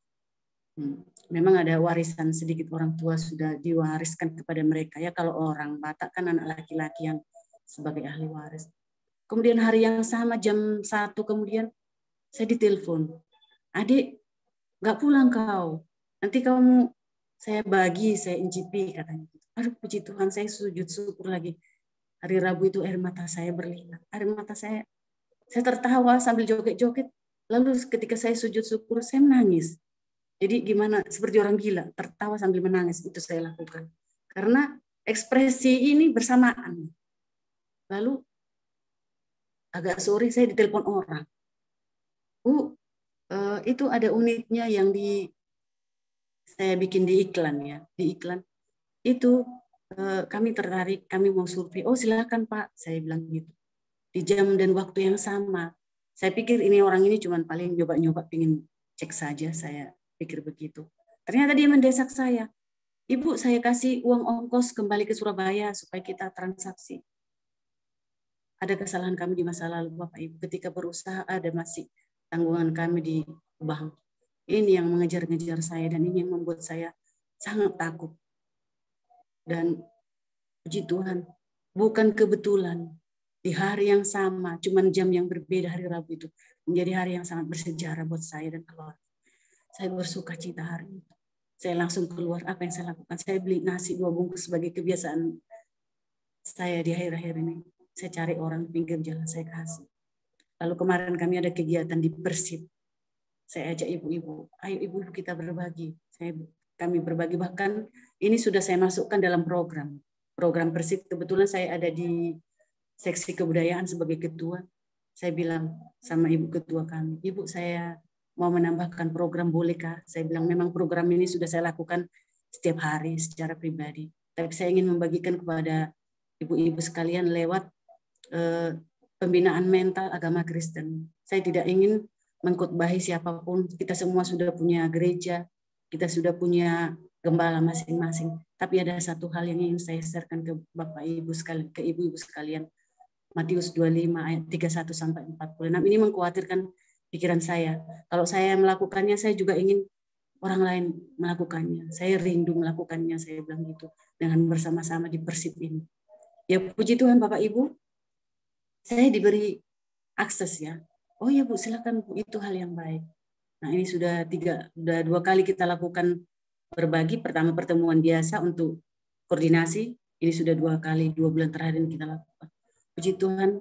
Hmm. Memang ada warisan sedikit orang tua sudah diwariskan kepada mereka. Ya kalau orang Batak kan anak laki-laki yang sebagai ahli waris. Kemudian hari yang sama jam satu kemudian saya ditelepon. Adik, nggak pulang kau. Nanti kamu saya bagi, saya incipi katanya. Aduh puji Tuhan saya sujud syukur lagi. Hari Rabu itu air mata saya berlinang. Air mata saya, saya tertawa sambil joget-joget. Lalu ketika saya sujud syukur, saya menangis. Jadi gimana? Seperti orang gila, tertawa sambil menangis. Itu saya lakukan. Karena ekspresi ini bersamaan. Lalu agak sore saya ditelepon orang. Bu, itu ada unitnya yang di saya bikin di iklan ya. Di iklan itu kami tertarik, kami mau survei. Oh silakan Pak, saya bilang gitu. Di jam dan waktu yang sama. Saya pikir ini orang ini cuma paling nyoba-nyoba pengen cek saja, saya pikir begitu. Ternyata dia mendesak saya. Ibu, saya kasih uang ongkos kembali ke Surabaya supaya kita transaksi. Ada kesalahan kami di masa lalu Bapak Ibu. Ketika berusaha ada masih tanggungan kami di bank. Ini yang mengejar-ngejar saya dan ini yang membuat saya sangat takut. Dan puji Tuhan, bukan kebetulan di hari yang sama, cuman jam yang berbeda hari Rabu itu menjadi hari yang sangat bersejarah buat saya dan keluarga. Saya bersuka cita hari itu. Saya langsung keluar, apa yang saya lakukan? Saya beli nasi dua bungkus sebagai kebiasaan saya di akhir-akhir ini. Saya cari orang di pinggir jalan, saya kasih. Lalu kemarin kami ada kegiatan di Persib. Saya ajak ibu-ibu, ayo ibu-ibu kita berbagi. Saya kami berbagi, bahkan ini sudah saya masukkan dalam program. Program Persib, kebetulan saya ada di seksi kebudayaan sebagai ketua. Saya bilang sama ibu ketua kami, ibu saya mau menambahkan program bolehkah? Saya bilang memang program ini sudah saya lakukan setiap hari secara pribadi. Tapi saya ingin membagikan kepada ibu-ibu sekalian lewat eh, pembinaan mental agama Kristen. Saya tidak ingin mengkhotbahi siapapun. Kita semua sudah punya gereja, kita sudah punya gembala masing-masing. Tapi ada satu hal yang ingin saya sharekan ke Bapak Ibu sekalian, ke ibu-ibu sekalian. Matius dua puluh lima ayat tiga puluh satu sampai empat puluh enam ini mengkhawatirkan pikiran saya. Kalau saya melakukannya, saya juga ingin orang lain melakukannya. Saya rindu melakukannya, saya bilang gitu. Dengan bersama-sama di Persib ini. Ya puji Tuhan Bapak Ibu, saya diberi akses ya. Oh ya Bu, silakan Bu, itu hal yang baik. Nah ini sudah tiga, sudah dua kali kita lakukan berbagi. Pertama pertemuan biasa untuk koordinasi. Ini sudah dua kali, dua bulan terakhir ini kita lakukan. Puji Tuhan,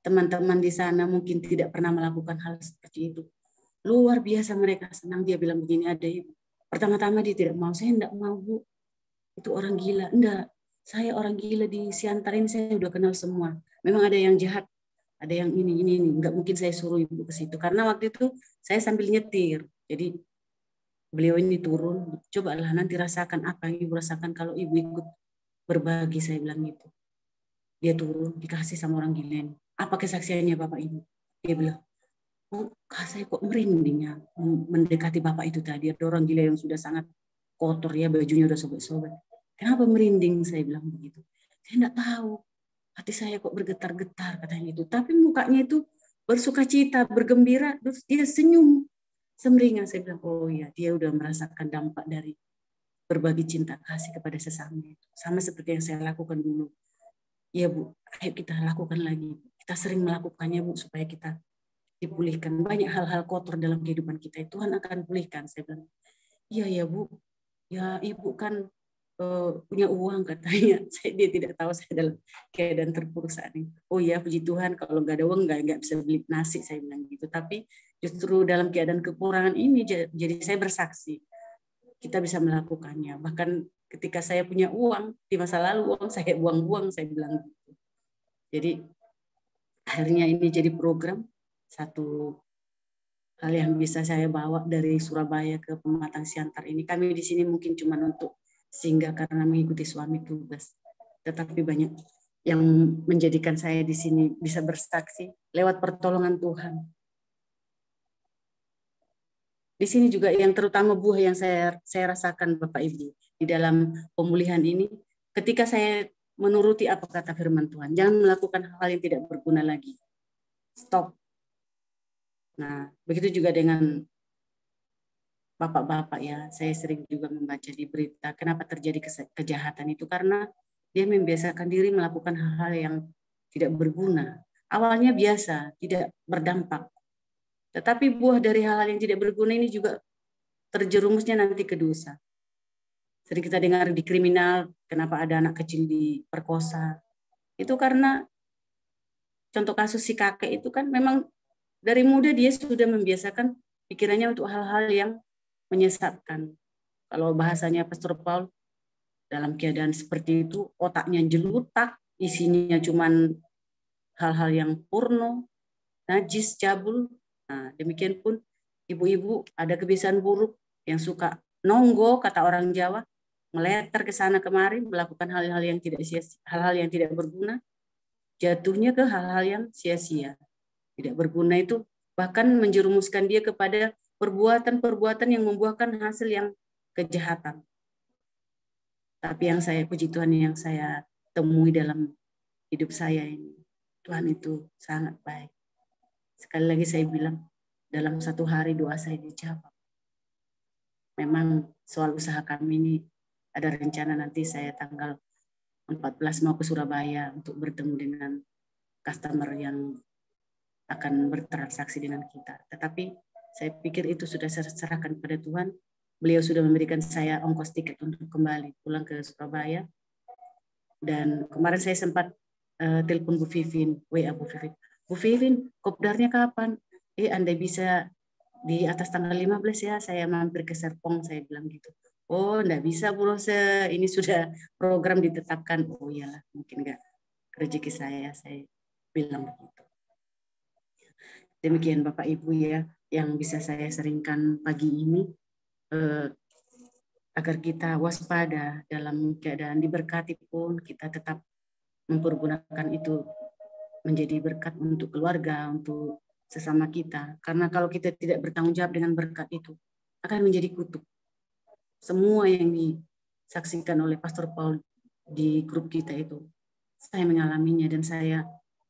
teman-teman di sana mungkin tidak pernah melakukan hal seperti itu. Luar biasa mereka senang. Dia bilang begini, ada ibu. Pertama-tama dia tidak mau. Saya enggak mau, Bu. Itu orang gila. Enggak. Saya orang gila di Siantar ini saya udah kenal semua. Memang ada yang jahat. Ada yang ini, ini, ini. Enggak mungkin saya suruh ibu ke situ. Karena waktu itu saya sambil nyetir. Jadi beliau ini turun. Cobalah nanti rasakan apa yang ibu rasakan kalau ibu ikut berbagi, saya bilang gitu. Dia turun, dikasih sama orang gila ini. Apa kesaksiannya Bapak Ibu? Dia bilang, oh, saya kok merinding ya mendekati Bapak itu tadi. Ada orang gila yang sudah sangat kotor ya, bajunya udah sobek-sobek. Kenapa merinding? Saya bilang begitu. Saya enggak tahu. Hati saya kok bergetar-getar katanya itu. Tapi mukanya itu bersuka cita, bergembira, terus dia senyum. Semringan. Saya bilang, oh ya, dia udah merasakan dampak dari berbagi cinta kasih kepada sesama. Sama seperti yang saya lakukan dulu. Ya Bu, ayo kita lakukan lagi. Kita sering melakukannya Bu, supaya kita dipulihkan. Banyak hal-hal kotor dalam kehidupan kita, Tuhan akan pulihkan. Saya bilang, iya ya Bu, ya Ibu kan uh, punya uang katanya. Saya, dia tidak tahu saya dalam keadaan terpuruk saat ini. Oh ya, puji Tuhan, kalau nggak ada uang nggak nggak bisa beli nasi, saya bilang gitu. Tapi justru dalam keadaan kekurangan ini, jadi saya bersaksi. Kita bisa melakukannya. Bahkan ketika saya punya uang, di masa lalu uang saya buang-buang, saya bilang gitu. Jadi akhirnya ini jadi program, satu hal yang bisa saya bawa dari Surabaya ke Pematang Siantar ini. Kami di sini mungkin cuma untuk singgah karena mengikuti suami tugas. Tetapi banyak yang menjadikan saya di sini bisa bersaksi lewat pertolongan Tuhan. Di sini juga yang terutama buah yang saya saya rasakan Bapak Ibu di dalam pemulihan ini, ketika saya menuruti apa kata firman Tuhan, jangan melakukan hal yang tidak berguna lagi. Stop. Nah, begitu juga dengan bapak-bapak ya, saya sering juga membaca di berita kenapa terjadi kejahatan itu karena dia membiasakan diri melakukan hal-hal yang tidak berguna. Awalnya biasa, tidak berdampak. Tetapi buah dari hal-hal yang tidak berguna ini juga terjerumusnya nanti ke dosa. Sering kita dengar di kriminal, kenapa ada anak kecil diperkosa. Itu karena contoh kasus si kakek itu kan memang dari muda dia sudah membiasakan pikirannya untuk hal-hal yang menyesatkan. Kalau bahasanya Pastor Paul, dalam keadaan seperti itu, otaknya jelutak, isinya cuman hal-hal yang porno, najis, cabul. Nah, demikian pun ibu-ibu ada kebiasaan buruk yang suka nonggo, kata orang Jawa, meleter ke sana kemari, melakukan hal-hal yang tidak sia-sia, hal-hal yang tidak berguna, jatuhnya ke hal-hal yang sia-sia. Tidak berguna itu bahkan menjerumuskan dia kepada perbuatan-perbuatan yang membuahkan hasil yang kejahatan. Tapi yang saya puji Tuhan, yang saya temui dalam hidup saya ini, Tuhan itu sangat baik. Sekali lagi saya bilang, dalam satu hari doa saya dijawab. Memang soal usaha kami ini ada rencana nanti saya tanggal empat belas mau ke Surabaya untuk bertemu dengan customer yang akan bertransaksi dengan kita. Tetapi saya pikir itu sudah saya serahkan kepada Tuhan. Beliau sudah memberikan saya ongkos tiket untuk kembali pulang ke Surabaya. Dan kemarin saya sempat uh, telepon Bu Vivin, W A Bu Vivin. Bu Vivin, kopdarnya kapan? Eh, Anda bisa di atas tanggal lima belas ya, saya mampir ke Serpong, saya bilang gitu. Oh, enggak bisa Bu Rose, ini sudah program ditetapkan. Oh iyalah, mungkin enggak rezeki saya, saya bilang begitu. Demikian Bapak Ibu ya, yang bisa saya seringkan pagi ini, eh, agar kita waspada dalam keadaan diberkati pun kita tetap mempergunakan itu menjadi berkat untuk keluarga, untuk sesama kita. Karena kalau kita tidak bertanggung jawab dengan berkat itu, akan menjadi kutuk. Semua yang disaksikan oleh Pastor Paul di grup kita itu, saya mengalaminya dan saya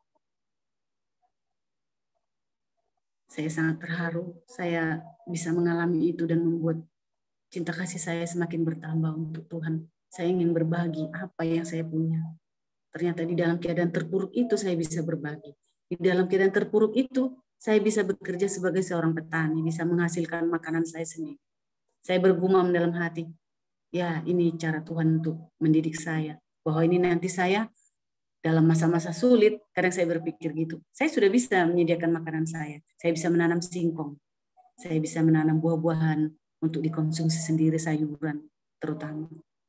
saya sangat terharu. Saya bisa mengalami itu dan membuat cinta kasih saya semakin bertambah untuk Tuhan. Saya ingin berbagi apa yang saya punya. Ternyata di dalam keadaan terpuruk itu saya bisa berbagi. Di dalam keadaan terpuruk itu saya bisa bekerja sebagai seorang petani, bisa menghasilkan makanan saya sendiri. Saya bergumam dalam hati, ya ini cara Tuhan untuk mendidik saya. Bahwa ini nanti saya dalam masa-masa sulit, kadang saya berpikir gitu, saya sudah bisa menyediakan makanan saya, saya bisa menanam singkong, saya bisa menanam buah-buahan untuk dikonsumsi sendiri, sayuran terutama.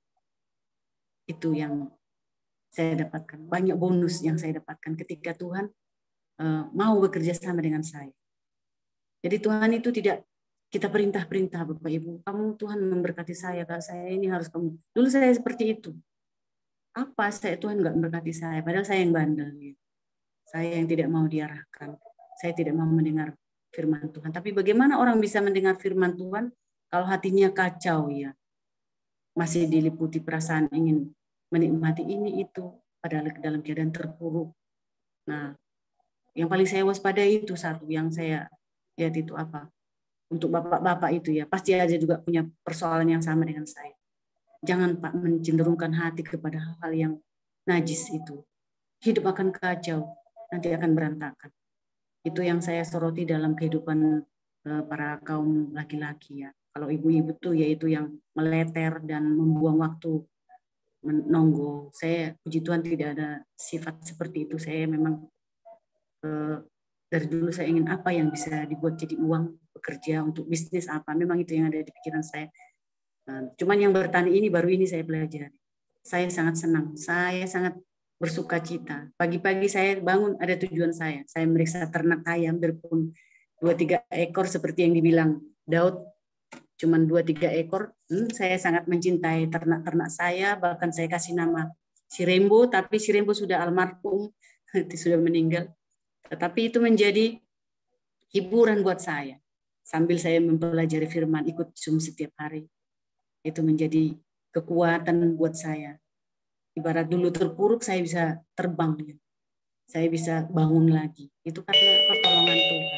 Itu yang saya dapatkan, banyak bonus yang saya dapatkan ketika Tuhan uh, mau bekerja sama dengan saya. Jadi Tuhan itu tidak kita perintah-perintah, Bapak Ibu, kamu Tuhan memberkati saya, kalau saya ini harus kamu. Dulu saya seperti itu. Apa saya Tuhan nggak memberkati saya, padahal saya yang bandel. Gitu. Saya yang tidak mau diarahkan. Saya tidak mau mendengar firman Tuhan. Tapi bagaimana orang bisa mendengar firman Tuhan kalau hatinya kacau ya? Masih diliputi perasaan ingin menikmati ini itu, padahal dalam keadaan terpuruk. Nah, yang paling saya waspadai itu satu, yang saya lihat itu apa? Untuk bapak-bapak itu ya, pasti aja juga punya persoalan yang sama dengan saya. Jangan Pak mencenderungkan hati kepada hal-hal yang najis itu. Hidup akan kacau, nanti akan berantakan. Itu yang saya soroti dalam kehidupan para kaum laki-laki ya. Kalau ibu-ibu tuh yaitu yang meleter dan membuang waktu menonggo. Saya puji Tuhan tidak ada sifat seperti itu. Saya memang eh, dari dulu saya ingin apa yang bisa dibuat jadi uang, bekerja untuk bisnis apa. Memang itu yang ada di pikiran saya. Nah, cuman yang bertani ini baru ini saya pelajari. Saya sangat senang. Saya sangat bersuka cita. Pagi-pagi saya bangun ada tujuan saya. Saya meriksa ternak ayam berpun dua tiga ekor seperti yang dibilang Daud. Cuman dua tiga ekor. Hmm, saya sangat mencintai ternak-ternak saya. Bahkan saya kasih nama si Rembo. Tapi si Rembo sudah almarhum. Sudah meninggal. Tetapi itu menjadi hiburan buat saya. Sambil saya mempelajari firman, ikut Zoom setiap hari. Itu menjadi kekuatan buat saya. Ibarat dulu terpuruk, saya bisa terbang. Saya bisa bangun lagi. Itu karena pertolongan Tuhan.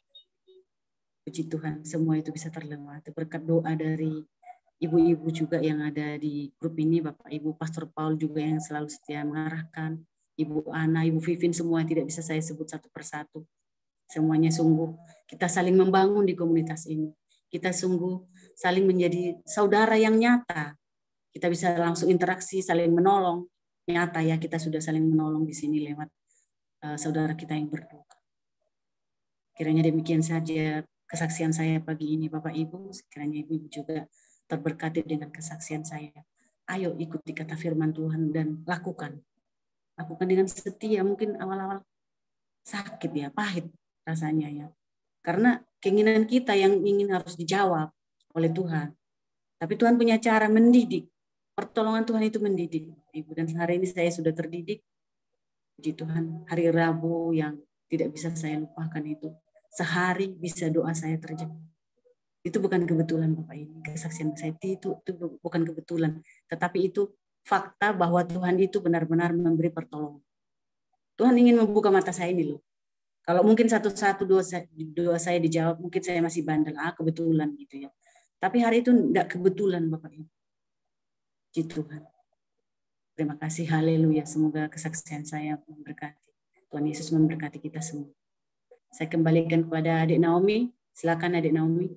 Puji Tuhan, semua itu bisa terlewati. Berkat doa dari ibu-ibu juga yang ada di grup ini, Bapak Ibu, Pastor Paul juga yang selalu setia mengarahkan. Ibu Ana, Ibu Vivin, semua tidak bisa saya sebut satu persatu. Semuanya sungguh kita saling membangun di komunitas ini. Kita sungguh saling menjadi saudara yang nyata. Kita bisa langsung interaksi, saling menolong. Nyata ya, kita sudah saling menolong di sini lewat uh, saudara kita yang berduka. Kiranya demikian saja kesaksian saya pagi ini, Bapak Ibu. Kiranya Ibu juga terberkati dengan kesaksian saya. Ayo ikuti kata firman Tuhan dan lakukan. Lakukan dengan setia, mungkin awal-awal sakit ya, pahit rasanya ya. Karena keinginan kita yang ingin harus dijawab oleh Tuhan. Tapi Tuhan punya cara mendidik. Pertolongan Tuhan itu mendidik. Ibu, dan hari ini saya sudah terdidik. Puji Tuhan, hari Rabu yang tidak bisa saya lupakan itu. Sehari bisa doa saya terjawab. Itu bukan kebetulan Bapak ini. Kesaksian saya itu, itu bukan kebetulan. Tetapi itu fakta bahwa Tuhan itu benar-benar memberi pertolongan. Tuhan ingin membuka mata saya ini loh. Kalau mungkin satu-satu doa saya, doa saya dijawab, mungkin saya masih bandel. Ah, kebetulan gitu ya. Tapi hari itu tidak kebetulan Bapak Ibu. Puji Tuhan. Terima kasih, haleluya. Semoga kesaksian saya memberkati. Tuhan Yesus memberkati kita semua. Saya kembalikan kepada Adik Naomi. Silakan Adik Naomi.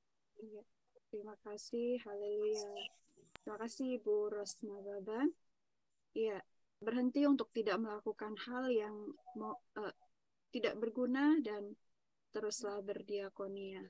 Terima kasih, haleluya. Terima kasih Ibu Rosna Baban. Iya, berhenti untuk tidak melakukan hal yang mau, uh, tidak berguna dan teruslah berdiakonia.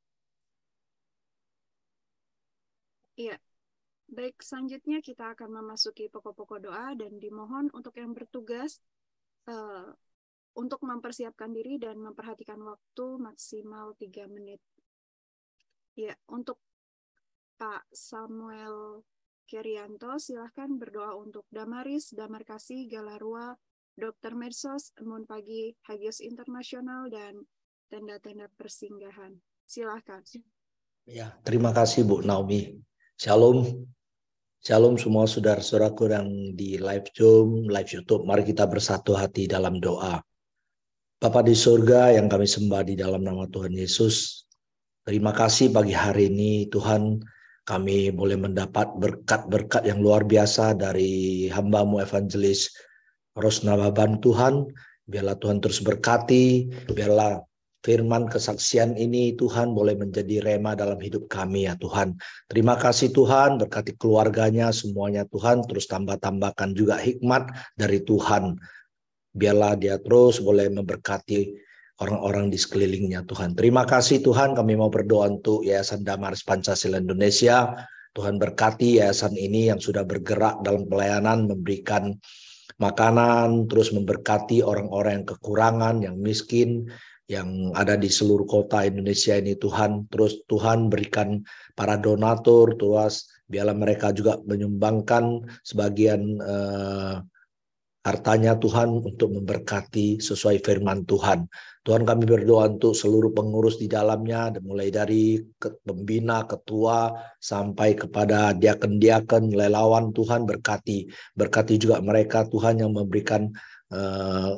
Iya, baik, selanjutnya kita akan memasuki pokok-pokok doa dan dimohon untuk yang bertugas uh, untuk mempersiapkan diri dan memperhatikan waktu maksimal tiga menit. Iya, untuk Pak Samuel Kerianto, silahkan berdoa untuk Damaris, Damar Kasih, Galarua, Dokter Medsos, Embun Pagi, Hagios Internasional, dan tenda-tenda persinggahan. Silahkan. Ya, terima kasih Bu Naomi. Shalom. Shalom semua saudara-saudaraku yang di live Zoom, live YouTube. Mari kita bersatu hati dalam doa. Bapa di surga yang kami sembah di dalam nama Tuhan Yesus. Terima kasih pagi hari ini Tuhan, kami boleh mendapat berkat-berkat yang luar biasa dari hamba-Mu Evangelis Rosna Baban Tuhan. Biarlah Tuhan terus berkati, biarlah firman kesaksian ini Tuhan boleh menjadi rema dalam hidup kami ya Tuhan. Terima kasih Tuhan, berkati keluarganya semuanya Tuhan, terus tambah-tambahkan juga hikmat dari Tuhan. Biarlah dia terus boleh memberkati orang-orang di sekelilingnya Tuhan. Terima kasih Tuhan, kami mau berdoa untuk Yayasan Damaris Pancasila Indonesia. Tuhan berkati yayasan ini yang sudah bergerak dalam pelayanan, memberikan makanan, terus memberkati orang-orang yang kekurangan, yang miskin, yang ada di seluruh kota Indonesia ini Tuhan. Terus Tuhan berikan para donatur, terus biarlah mereka juga menyumbangkan sebagian eh, hartanya Tuhan untuk memberkati sesuai firman Tuhan. Tuhan kami berdoa untuk seluruh pengurus di dalamnya, mulai dari pembina, ketua, sampai kepada diaken-diaken, relawan Tuhan berkati. Berkati juga mereka Tuhan yang memberikan eh,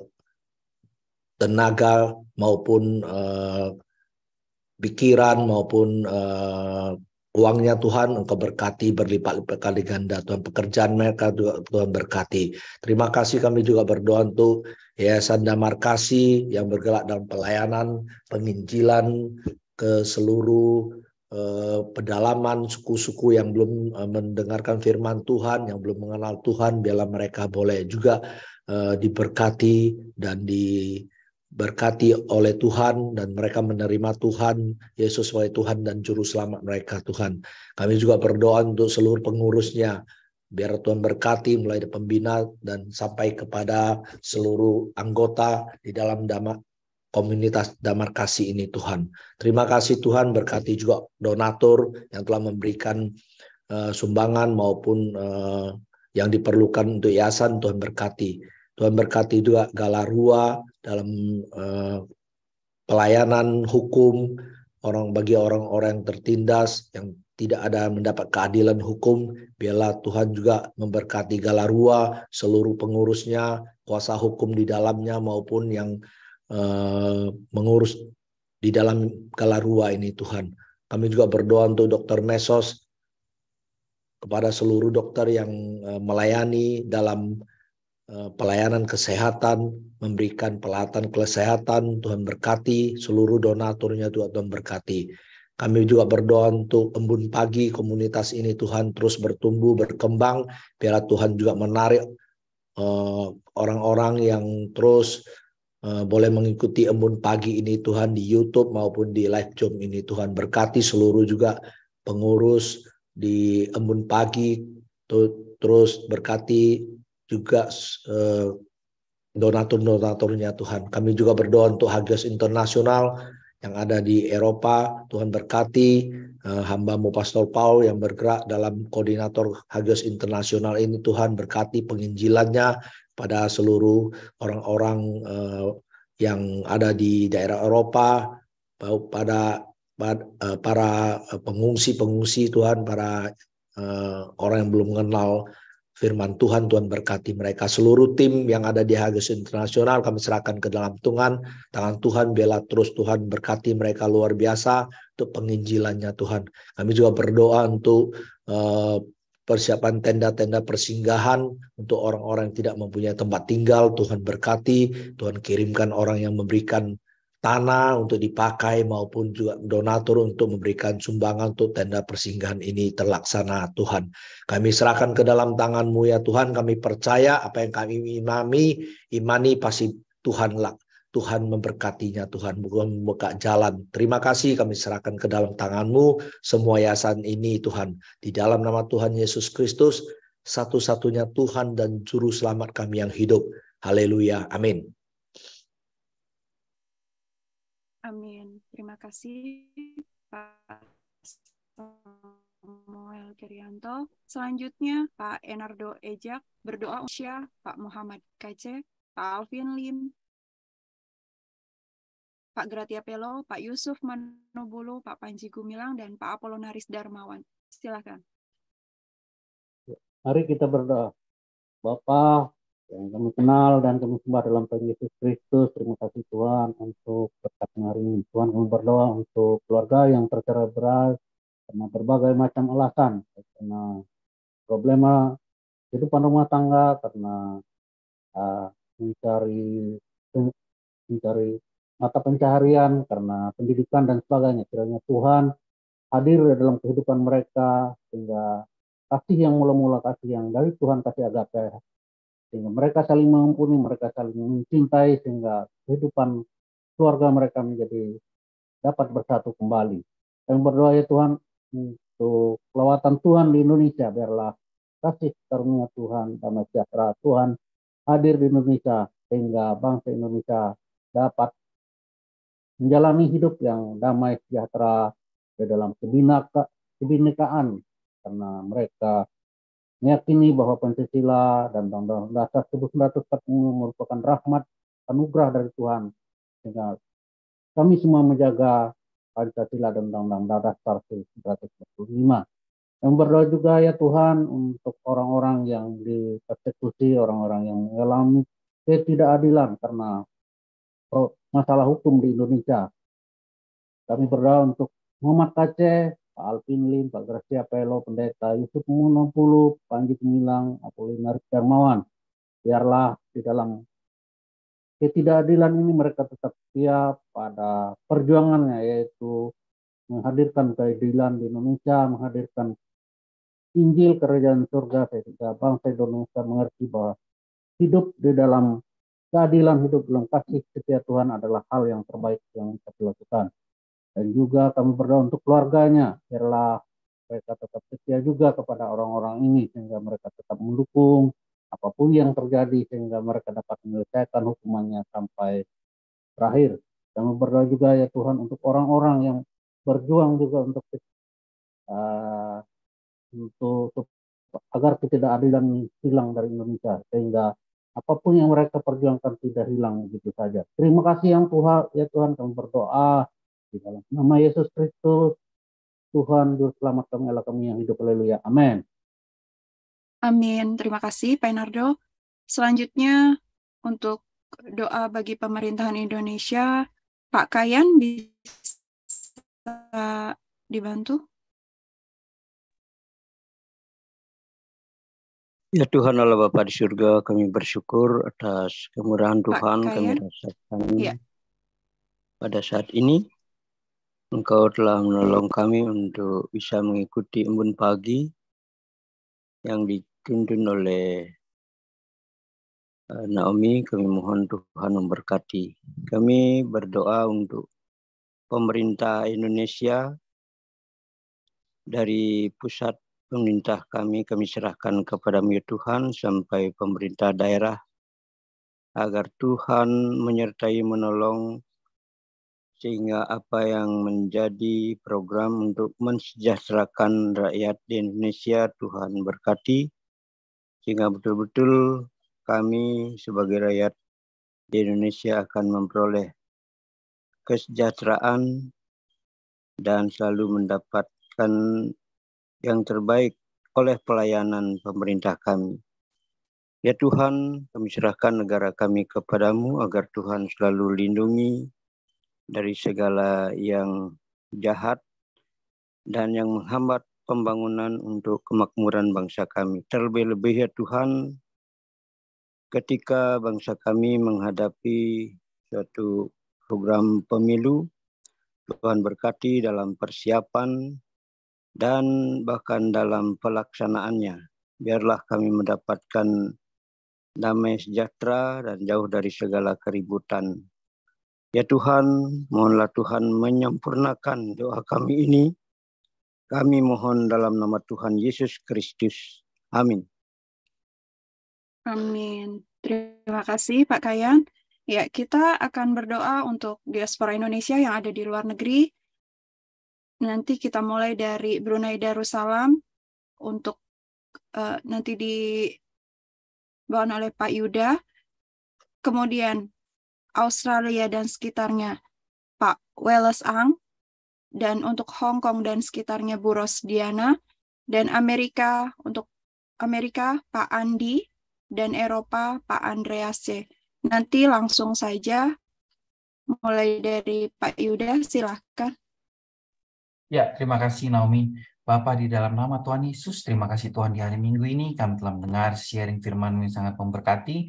tenaga maupun uh, pikiran maupun uh, uangnya Tuhan, Engkau berkati berlipat-lipat kali ganda Tuhan. Pekerjaan mereka juga Tuhan berkati. Terima kasih, kami juga berdoa untuk Yayasan Damar Kasih yang bergerak dalam pelayanan penginjilan ke seluruh uh, pedalaman suku-suku yang belum uh, mendengarkan firman Tuhan, yang belum mengenal Tuhan. Biarlah mereka boleh juga uh, diberkati dan di berkati oleh Tuhan, dan mereka menerima Tuhan Yesus sebagai Tuhan dan Juru Selamat mereka Tuhan. Kami juga berdoa untuk seluruh pengurusnya, biar Tuhan berkati mulai dari pembina dan sampai kepada seluruh anggota di dalam damar, komunitas Damar Kasih ini Tuhan. Terima kasih Tuhan, berkati juga donatur yang telah memberikan uh, sumbangan maupun uh, yang diperlukan untuk yayasan. Tuhan berkati. Tuhan berkati juga Galarua dalam uh, pelayanan hukum orang bagi orang-orang yang tertindas, yang tidak ada mendapat keadilan hukum. Biarlah Tuhan juga memberkati Galarua, seluruh pengurusnya, kuasa hukum di dalamnya maupun yang uh, mengurus di dalam Galarua ini Tuhan. Kami juga berdoa untuk Dokter Mesos, kepada seluruh dokter yang uh, melayani dalam pelayanan kesehatan, memberikan pelatihan kesehatan. Tuhan berkati seluruh donaturnya, Tuhan berkati. Kami juga berdoa untuk Embun Pagi, komunitas ini Tuhan terus bertumbuh, berkembang. Biarlah Tuhan juga menarik orang-orang uh, yang terus uh, boleh mengikuti Embun Pagi ini Tuhan di YouTube maupun di live Zoom ini Tuhan. Berkati seluruh juga pengurus di Embun Pagi, terus berkati juga eh, donatur-donaturnya Tuhan. Kami juga berdoa untuk Hagios Internasional yang ada di Eropa. Tuhan berkati eh, hamba-Mu Pastor Paul yang bergerak dalam koordinator Hagios Internasional ini. Tuhan berkati penginjilannya pada seluruh orang-orang eh, yang ada di daerah Eropa, pada para pengungsi-pengungsi Tuhan, para eh, orang yang belum mengenal firman Tuhan. Tuhan berkati mereka. Seluruh tim yang ada di Hagios Internasional kami serahkan ke dalam Tuhan, tangan Tuhan. Biarlah terus Tuhan berkati mereka luar biasa untuk penginjilannya Tuhan. Kami juga berdoa untuk uh, persiapan tenda-tenda persinggahan untuk orang-orang yang tidak mempunyai tempat tinggal. Tuhan berkati, Tuhan kirimkan orang yang memberikan tanah untuk dipakai maupun juga donatur untuk memberikan sumbangan untuk tenda persinggahan ini terlaksana Tuhan. Kami serahkan ke dalam tangan-Mu ya Tuhan. Kami percaya apa yang kami imami, imani pasti Tuhanlah. Tuhan memberkatinya Tuhan, bukan membuka jalan. Terima kasih, kami serahkan ke dalam tangan-Mu semua yayasan ini Tuhan. Di dalam nama Tuhan Yesus Kristus, satu-satunya Tuhan dan Juru Selamat kami yang hidup. Haleluya, amin. Amin. Terima kasih Pak Samuel Kirianto. Selanjutnya Pak Enardo Ejak berdoa usia, Pak Muhammad Kace, Pak Alvin Lim, Pak Gratia Pelo, Pak Yusuf Manobulu, Pak Panji Gumilang, dan Pak Apolonaris Darmawan. Silakan. Mari kita berdoa. Bapa yang kami kenal dan kami sembah dalam Tuhan Yesus Kristus, terima kasih Tuhan untuk berkat hari ini. Tuhan, kami berdoa untuk keluarga yang tercerai berai karena berbagai macam alasan, karena problema kehidupan rumah tangga, karena uh, mencari mencari mata pencaharian, karena pendidikan dan sebagainya. Kiranya Tuhan hadir dalam kehidupan mereka, sehingga kasih yang mula-mula, kasih yang dari Tuhan, kasih agape, sehingga mereka saling mengampuni, mereka saling mencintai, sehingga kehidupan keluarga mereka menjadi dapat bersatu kembali. Dan berdoa ya Tuhan untuk kelewatan Tuhan di Indonesia, biarlah kasih karunia Tuhan, damai sejahtera Tuhan hadir di Indonesia, sehingga bangsa Indonesia dapat menjalani hidup yang damai sejahtera di dalam kebineka, kebinekaan, karena mereka meyakini bahwa Pancasila dan Undang-Undang Dasar seribu sembilan ratus empat puluh lima merupakan rahmat anugerah dari Tuhan, sehingga kami semua menjaga Pancasila dan Undang-Undang Dasar seribu sembilan ratus empat puluh lima. Yang berdoa juga ya Tuhan untuk orang-orang yang dipersekusi, orang-orang yang mengalami ketidakadilan karena masalah hukum di Indonesia. Kami berdoa untuk Muhammad Kaceh, Pak Alvin Lim, Pak Gracia Pelo, Pendeta Yusuf Munopulu, Panji Tumilang, Apolinar Darmawan. Biarlah di dalam ketidakadilan ini mereka tetap setia pada perjuangannya, yaitu menghadirkan keadilan di Indonesia, menghadirkan Injil Kerajaan Surga, sehingga bangsa Indonesia mengerti bahwa hidup di dalam keadilan, hidup dalam kasih setia Tuhan adalah hal yang terbaik yang bisa dilakukan. Dan juga kami berdoa untuk keluarganya, biarlah mereka tetap setia juga kepada orang-orang ini, sehingga mereka tetap mendukung apapun yang terjadi, sehingga mereka dapat menyelesaikan hukumannya sampai terakhir. Kami berdoa juga ya Tuhan untuk orang-orang yang berjuang juga untuk uh, untuk agar ketidakadilan hilang dari Indonesia, sehingga apapun yang mereka perjuangkan tidak hilang begitu saja. Terima kasih yang Tuhan, ya Tuhan, kami berdoa di dalam nama Yesus Kristus, Tuhan Juru Selamat kami, Allah kami yang hidup, haleluya, amin. Amin, terima kasih Pak Nardo. Selanjutnya untuk doa bagi pemerintahan Indonesia, Pak Kayan bisa dibantu? Ya Tuhan Allah Bapa di surga, kami bersyukur atas kemurahan Tuhan Pak kami Kayan? rasakan Ya. pada saat ini. Engkau telah menolong kami untuk bisa mengikuti embun pagi yang dituntun oleh uh, Naomi. Kami mohon Tuhan memberkati. Kami berdoa untuk pemerintah Indonesia, dari pusat pemerintah kami, kami serahkan kepada-Mu ya Tuhan, sampai pemerintah daerah, agar Tuhan menyertai menolong, sehingga apa yang menjadi program untuk mensejahterakan rakyat di Indonesia, Tuhan berkati, sehingga betul-betul kami sebagai rakyat di Indonesia akan memperoleh kesejahteraan dan selalu mendapatkan yang terbaik oleh pelayanan pemerintah kami. Ya Tuhan, kami serahkan negara kami kepada-Mu, agar Tuhan selalu lindungi dari segala yang jahat dan yang menghambat pembangunan untuk kemakmuran bangsa kami. Terlebih-lebih ya Tuhan, ketika bangsa kami menghadapi suatu program pemilu, Tuhan berkati dalam persiapan dan bahkan dalam pelaksanaannya. Biarlah kami mendapatkan damai sejahtera dan jauh dari segala keributan. Ya Tuhan, mohonlah Tuhan menyempurnakan doa kami ini. Kami mohon dalam nama Tuhan Yesus Kristus. Amin. Amin. Terima kasih Pak Kayan. Ya, kita akan berdoa untuk diaspora Indonesia yang ada di luar negeri. Nanti kita mulai dari Brunei Darussalam untuk uh, nanti dibawakan oleh Pak Yuda. Kemudian Australia dan sekitarnya Pak Welles Ang, dan untuk Hong Kong dan sekitarnya Bu Rosdiana, dan Amerika untuk Amerika Pak Andi, dan Eropa Pak Andreas C. Nanti langsung saja mulai dari Pak Yuda, silakan. Ya, terima kasih Naomi. Bapak, di dalam nama Tuhan Yesus, terima kasih Tuhan di hari Minggu ini kami telah mendengar sharing firman-Mu yang sangat memberkati.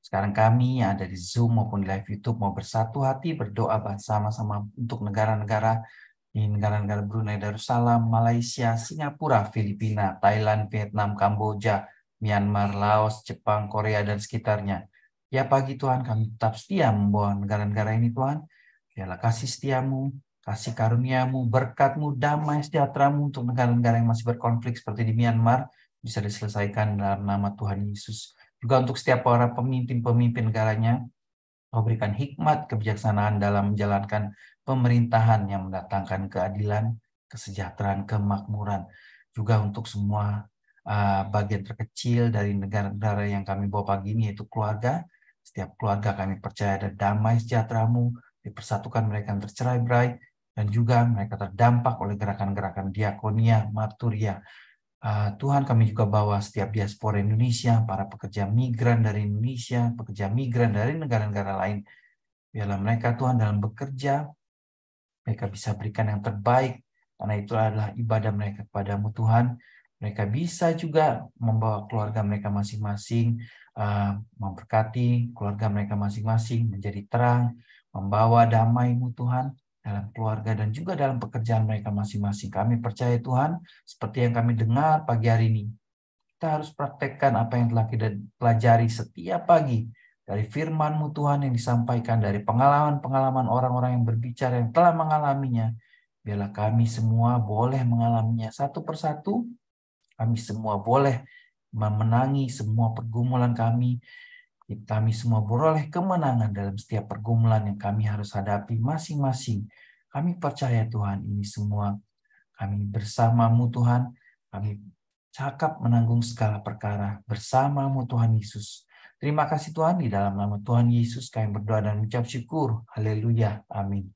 Sekarang kami yang ada di Zoom maupun di live YouTube mau bersatu hati berdoa bersama-sama untuk negara-negara di negara-negara Brunei Darussalam, Malaysia, Singapura, Filipina, Thailand, Vietnam, Kamboja, Myanmar, Laos, Jepang, Korea, dan sekitarnya. Ya pagi Tuhan, kami tetap setia membawa negara-negara ini Tuhan. Biarlah kasih setiamu, kasih karuniamu, berkatmu, damai sejahteramu untuk negara-negara yang masih berkonflik seperti di Myanmar bisa diselesaikan dalam nama Tuhan Yesus. Juga untuk setiap para pemimpin-pemimpin negaranya, Kau berikan hikmat, kebijaksanaan dalam menjalankan pemerintahan yang mendatangkan keadilan, kesejahteraan, kemakmuran. Juga untuk semua uh, bagian terkecil dari negara-negara yang kami bawa pagi ini, yaitu keluarga. Setiap keluarga kami percaya ada damai sejahteramu, dipersatukan mereka yang tercerai-berai, dan juga mereka terdampak oleh gerakan-gerakan diakonia, marturia. Uh, Tuhan, kami juga bawa setiap diaspora Indonesia, para pekerja migran dari Indonesia, pekerja migran dari negara-negara lain. Biarlah mereka Tuhan dalam bekerja, mereka bisa berikan yang terbaik, karena itu adalah ibadah mereka kepadamu Tuhan. Mereka bisa juga membawa keluarga mereka masing-masing, uh, memberkati keluarga mereka masing-masing, menjadi terang, membawa damai-Mu Tuhan, dalam keluarga dan juga dalam pekerjaan mereka masing-masing. Kami percaya Tuhan, seperti yang kami dengar pagi hari ini, kita harus praktekkan apa yang telah kita pelajari setiap pagi dari firman-Mu Tuhan yang disampaikan, dari pengalaman-pengalaman orang-orang yang berbicara yang telah mengalaminya. Biarlah kami semua boleh mengalaminya satu persatu, kami semua boleh memenangi semua pergumulan kami, kami semua beroleh kemenangan dalam setiap pergumulan yang kami harus hadapi masing-masing. Kami percaya Tuhan ini semua. Kami bersama-Mu Tuhan. Kami cakap menanggung segala perkara bersama-Mu Tuhan Yesus. Terima kasih Tuhan, di dalam nama Tuhan Yesus kami berdoa dan mengucap syukur. Haleluya. Amin.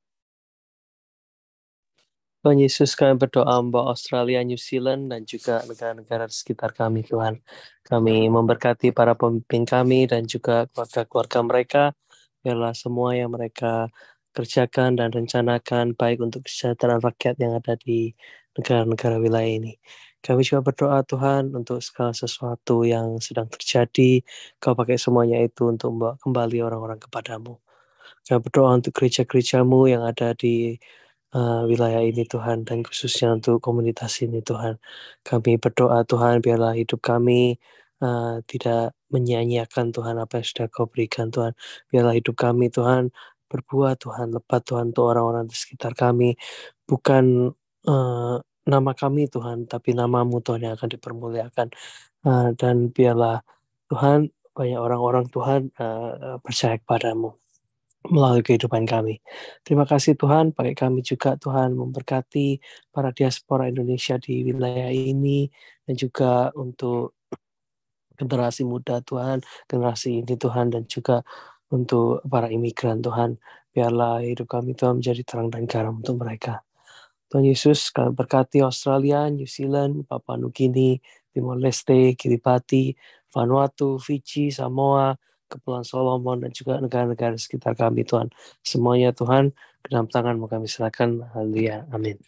Tuhan Yesus, kami berdoa untuk Australia, New Zealand, dan juga negara-negara di sekitar kami, Tuhan. Kami memberkati para pemimpin kami dan juga keluarga-keluarga mereka. Biarlah semua yang mereka kerjakan dan rencanakan baik untuk kesejahteraan rakyat yang ada di negara-negara wilayah ini. Kami juga berdoa Tuhan untuk segala sesuatu yang sedang terjadi. Kau pakai semuanya itu untuk membawa kembali orang-orang kepadamu. Kami berdoa untuk gereja-gerejamu yang ada di Uh, wilayah ini Tuhan, dan khususnya untuk komunitas ini Tuhan. Kami berdoa Tuhan, biarlah hidup kami uh, tidak menyia-nyiakan Tuhan apa yang sudah Kau berikan Tuhan. Biarlah hidup kami Tuhan berbuah Tuhan, lebat Tuhan untuk orang-orang di sekitar kami. Bukan uh, nama kami Tuhan, tapi nama-Mu Tuhan yang akan dipermuliakan. Uh, dan biarlah Tuhan, banyak orang-orang Tuhan uh, percaya kepadamu melalui kehidupan kami. Terima kasih Tuhan, pakai kami juga Tuhan memberkati para diaspora Indonesia di wilayah ini, dan juga untuk generasi muda Tuhan, generasi ini Tuhan, dan juga untuk para imigran Tuhan. Biarlah hidup kami Tuhan menjadi terang dan garam untuk mereka. Tuhan Yesus, kami berkati Australia, New Zealand, Papua Nugini, Timor Leste, Kiribati, Vanuatu, Fiji, Samoa, Kepulauan Solomon, dan juga negara-negara sekitar kami Tuhan. Semuanya Tuhan, ke dalam tangan-Mu kami serahkan. Haleluya. Amin.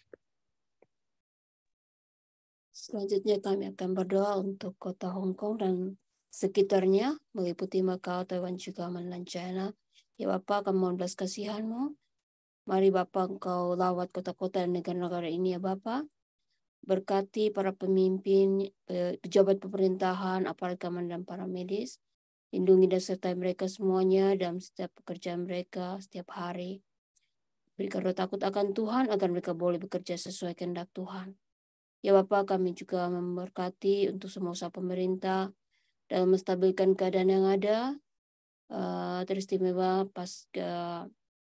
Selanjutnya kami akan berdoa untuk kota Hong Kong dan sekitarnya, meliputi Macau, Taiwan, juga mainland China. Ya Bapa, kami mohon belas kasihan-Mu. Mari Bapa Engkau lawat kota-kota dan negara-negara ini ya Bapa. Berkati para pemimpin, pejabat pemerintahan, aparat keamanan dan para medis. Lindungi dan sertai mereka semuanya dalam setiap pekerjaan mereka setiap hari. Berikan roh takut akan Tuhan agar mereka boleh bekerja sesuai kehendak Tuhan. Ya Bapa, kami juga memberkati untuk semua usaha pemerintah dalam menstabilkan keadaan yang ada, uh, teristimewa pasca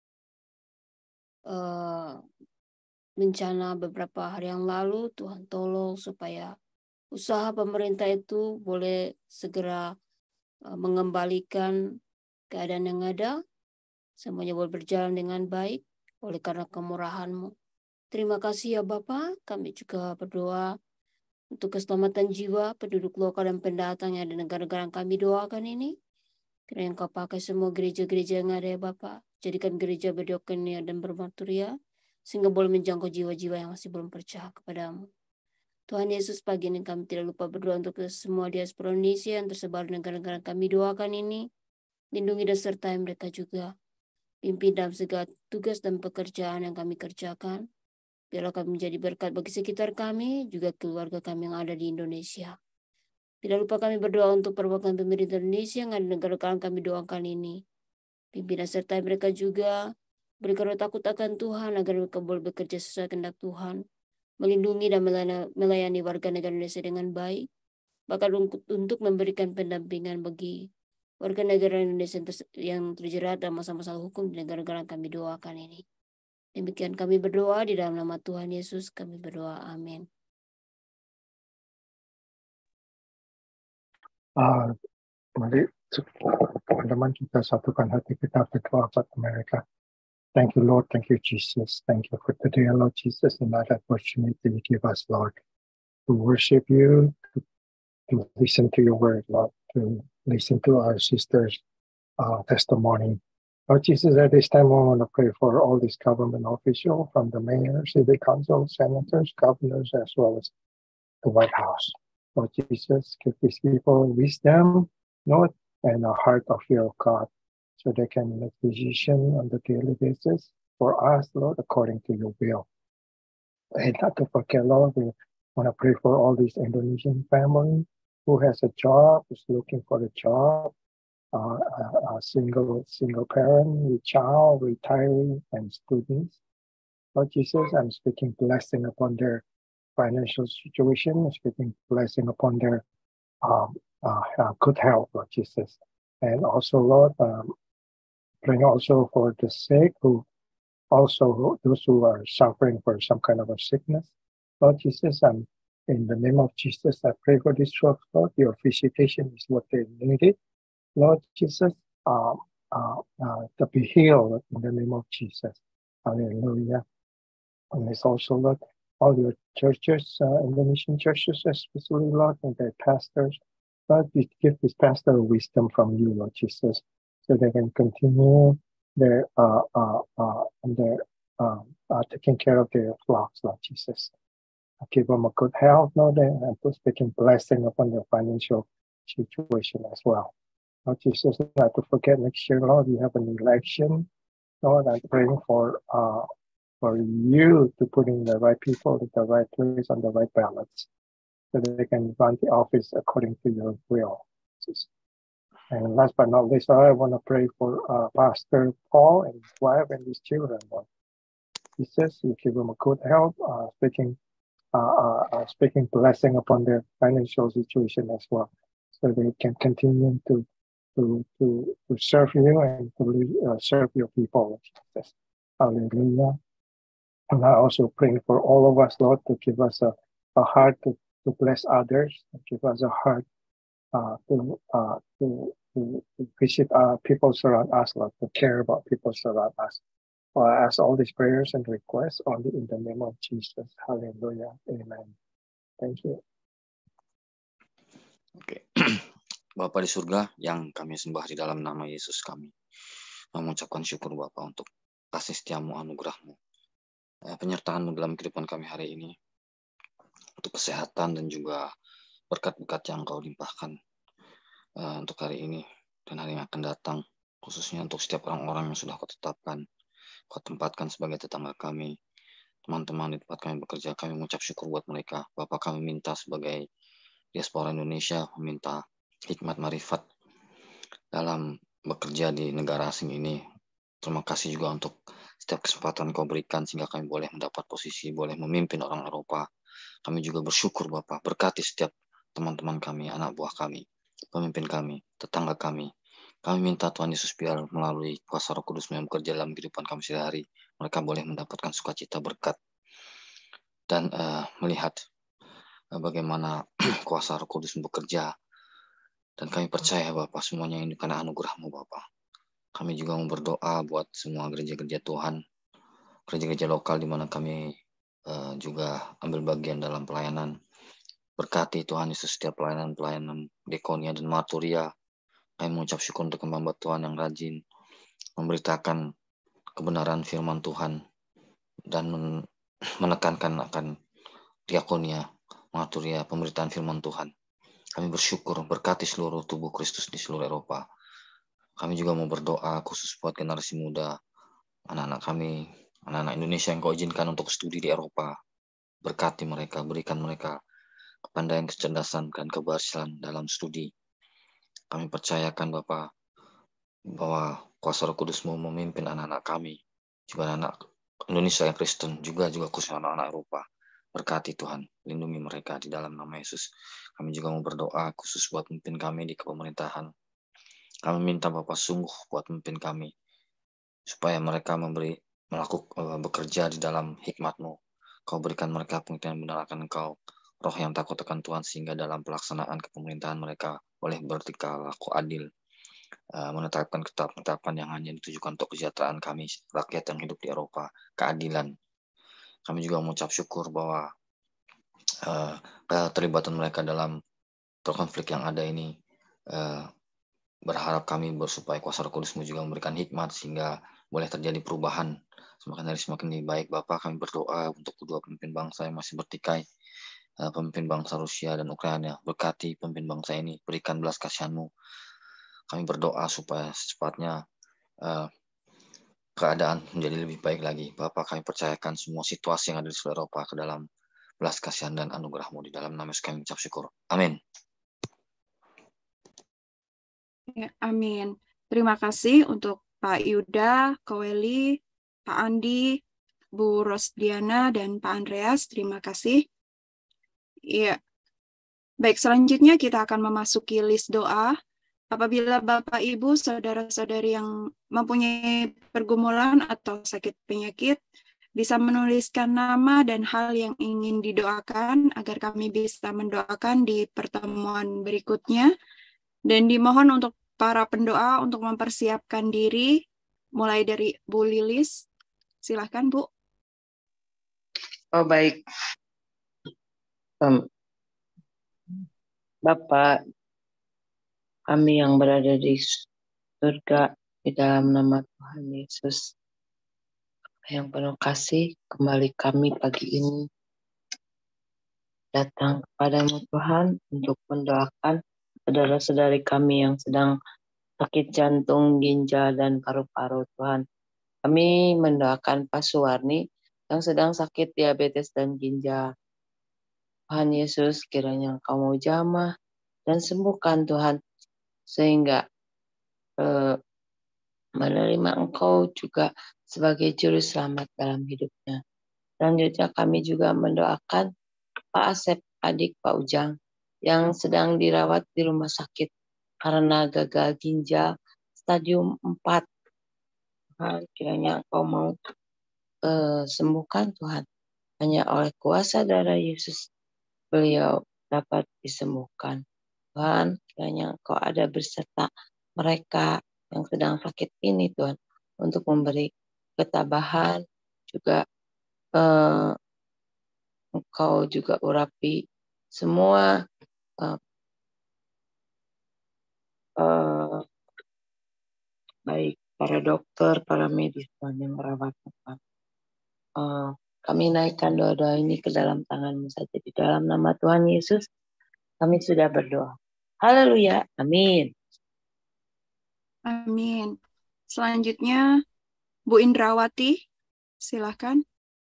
uh, bencana beberapa hari yang lalu. Tuhan tolong supaya usaha pemerintah itu boleh segera mengembalikan keadaan yang ada, semuanya boleh berjalan dengan baik oleh karena kemurahan-Mu. Terima kasih ya Bapa. Kami juga berdoa untuk keselamatan jiwa penduduk lokal dan pendatang yang ada di negara-negara yang kami doakan ini. Kiranya Engkau pakai semua gereja-gereja yang ada ya Bapa. Jadikan gereja berdiakonia dan bermarturia sehingga boleh menjangkau jiwa-jiwa yang masih belum percaya kepadamu. Tuhan Yesus, pagi ini kami tidak lupa berdoa untuk semua diaspora Indonesia yang tersebar di negara-negara kami doakan ini. Lindungi dan sertai mereka juga. Pimpin dalam segala tugas dan pekerjaan yang kami kerjakan. Biarlah kami menjadi berkat bagi sekitar kami, juga keluarga kami yang ada di Indonesia. Tidak lupa kami berdoa untuk perwakilan pemerintah Indonesia yang ada di negara kami doakan ini. Pimpin dan sertai mereka juga. Berikan roh takut akan Tuhan agar mereka boleh bekerja sesuai kehendak Tuhan. Melindungi dan melayani warga negara Indonesia dengan baik. Bahkan untuk memberikan pendampingan bagi warga negara Indonesia yang terjerat dalam masalah-masalah hukum di negara-negara yang kami doakan ini. Demikian kami berdoa di dalam nama Tuhan Yesus kami berdoa. Amin. Uh, mari teman-teman kita satukan hati kita berdoa buat mereka. Thank you, Lord. Thank you, Jesus. Thank you for today, Lord Jesus, and that opportunity you give us, Lord, to worship you, to, to listen to your word, Lord, to listen to our sisters' uh, testimony. Lord Jesus, at this time, I want to pray for all these government officials, from the mayor, city council, senators, governors, as well as the White House. Lord Jesus, give these people wisdom, Lord, and a heart of fear of God, so they can make decisions on the daily basis for us, Lord, according to your will. And not to forget, Lord, we want to pray for all these Indonesian family who has a job, is looking for a job, uh, a, a single single parent with child, retiree, and students. Lord Jesus, I'm speaking blessing upon their financial situation, I'm speaking blessing upon their um, uh, uh, good health, Lord Jesus. And also, Lord, um, praying also for the sick, who also those who are suffering for some kind of a sickness. Lord Jesus, I'm in the name of Jesus, I pray for this folks, Lord. Your visitation is what they needed. Lord Jesus, uh, uh, uh, to be healed in the name of Jesus. Hallelujah. And it's also, Lord, all your churches, uh, Indonesian churches, especially, Lord, and their pastors. Lord, we give this pastor wisdom from you, Lord Jesus, so they can continue their uh, uh, uh, their uh, uh, taking care of their flocks, Lord Jesus. I give them a good health, Lord, and speaking blessing upon their financial situation as well. Lord Jesus, not to forget next year, Lord, we have an election. Lord, I'm praying for uh, for you to put in the right people at the right place on the right balance, so that they can run the office according to your will. And last but not least, I want to pray for uh, Pastor Paul and his wife and his children, Lord. He says you give them a good health, uh, speaking, uh, uh, uh, speaking blessing upon their financial situation as well, so they can continue to to to, to serve you and to uh, serve your people, Lord Jesus. Hallelujah. And I also pray for all of us, Lord, to give us a, a heart to, to bless others, to give us a heart uh, to, uh, to, to, to visit uh, people around us, Lord, to care about people around us. So I ask all these prayers and requests only in the name of Jesus. Hallelujah. Amen. Thank you. Oke. Bapa di surga yang kami sembah di dalam nama Yesus, kami mengucapkan syukur Bapa untuk kasih setiamu, anugerahmu, penyertaan-Mu dalam kehidupan kami hari ini, untuk kesehatan dan juga berkat-berkat yang Kau limpahkan uh, untuk hari ini dan hari yang akan datang, khususnya untuk setiap orang-orang yang sudah Kau tetapkan, Kau tempatkan sebagai tetangga kami, teman-teman di tempat kami bekerja. Kami mengucap syukur buat mereka. Bapak, kami minta sebagai diaspora Indonesia, meminta hikmat marifat dalam bekerja di negara asing ini. Terima kasih juga untuk setiap kesempatan Kau berikan sehingga kami boleh mendapat posisi, boleh memimpin orang Eropa. Kami juga bersyukur Bapak, berkati setiap teman-teman kami, anak buah kami, pemimpin kami, tetangga kami. Kami minta Tuhan Yesus biar melalui kuasa Roh Kudus yang bekerja dalam kehidupan kami sehari-hari, mereka boleh mendapatkan sukacita, berkat, dan uh, melihat uh, bagaimana kuasa Roh Kudus bekerja. Dan kami percaya Bapak, semuanya ini karena anugerah-Mu Bapak. Kami juga mau berdoa buat semua gereja-gereja Tuhan, gereja-gereja lokal di mana kami uh, juga ambil bagian dalam pelayanan. Berkati Tuhan Yesus setiap pelayanan-pelayanan Dekonia dan Marturia. Kami mengucap syukur untuk hamba Tuhan yang rajin memberitakan kebenaran firman Tuhan dan menekankan akan Diakonia, Marturia, pemberitaan firman Tuhan. Kami bersyukur, berkati seluruh tubuh Kristus di seluruh Eropa. Kami juga mau berdoa khusus buat generasi muda, anak-anak kami, anak-anak Indonesia yang Kau izinkan untuk studi di Eropa. Berkati mereka, berikan mereka kepandaian, kecerdasan, dan keberhasilan dalam studi. Kami percayakan Bapa bahwa kuasa Roh Kudus-Mu memimpin anak-anak kami, juga anak Indonesia yang Kristen, juga juga khusus anak-anak Eropa. Berkati Tuhan, lindungi mereka di dalam nama Yesus. Kami juga mau berdoa khusus buat pemimpin kami di kepemerintahan. Kami minta Bapak sungguh buat pemimpin kami, supaya mereka memberi melakukan bekerja di dalam hikmat-Mu. Kau berikan mereka pengertian benar akan Engkau, roh yang takut akan Tuhan, sehingga dalam pelaksanaan kepemerintahan mereka boleh bertingkah laku adil, uh, menetapkan ketetapan yang hanya ditujukan untuk kesejahteraan kami, rakyat yang hidup di Eropa, keadilan. Kami juga mengucap syukur bahwa uh, keterlibatan mereka dalam konflik yang ada ini, uh, berharap kami supaya kuasa Roh Kudus-Mu juga memberikan hikmat, sehingga boleh terjadi perubahan semakin hari semakin lebih baik. Bapak, kami berdoa untuk kedua pemimpin bangsa yang masih bertikai, uh, pemimpin bangsa Rusia dan Ukraina. Berkati pemimpin bangsa ini, berikan belas kasihan-Mu. Kami berdoa supaya secepatnya uh, keadaan menjadi lebih baik lagi. Bapak, kami percayakan semua situasi yang ada di seluruh Eropa ke dalam belas kasihan dan anugerah-Mu. Di dalam nama Yesus kami ucap syukur. Amin. Ya, amin. Terima kasih untuk Pak Yuda, Koweli, Pak Andi, Bu Rosdiana, dan Pak Andreas. Terima kasih. Iya. Baik, selanjutnya kita akan memasuki list doa. Apabila Bapak, Ibu, saudara-saudari yang mempunyai pergumulan atau sakit penyakit, bisa menuliskan nama dan hal yang ingin didoakan agar kami bisa mendoakan di pertemuan berikutnya. Dan dimohon untuk para pendoa untuk mempersiapkan diri, mulai dari Bu Lilis. Silahkan, Bu. Oh, baik. Um, Bapak, kami yang berada di surga, di dalam nama Tuhan Yesus, yang penuh kasih, kembali kami pagi ini datang kepadamu Tuhan untuk mendoakan saudara-saudari kami yang sedang sakit jantung, ginjal, dan paru-paru Tuhan. Kami mendoakan Pak Suwarni yang sedang sakit diabetes dan ginjal. Tuhan Yesus, kiranya Engkau mau jamah dan sembuhkan Tuhan, sehingga eh, menerima Engkau juga sebagai juru selamat dalam hidupnya. Selanjutnya kami juga mendoakan Pak Asep, adik Pak Ujang, yang sedang dirawat di rumah sakit karena gagal ginjal stadium empat. Tuhan, kiranya Engkau mau uh, sembuhkan Tuhan. Hanya oleh kuasa darah Yesus beliau dapat disembuhkan. Tuhan, kiranya Engkau ada berserta mereka yang sedang sakit ini Tuhan, untuk memberi ketabahan, juga uh, Engkau juga urapi semua uh, uh, baik para dokter, para medis Tuhan yang merawat Tuhan. Uh, kami naikkan doa-doa ini ke dalam tangan-Mu saja. Di dalam nama Tuhan Yesus, kami sudah berdoa. Haleluya. Amin. Amin. Selanjutnya, Bu Indrawati, silakan.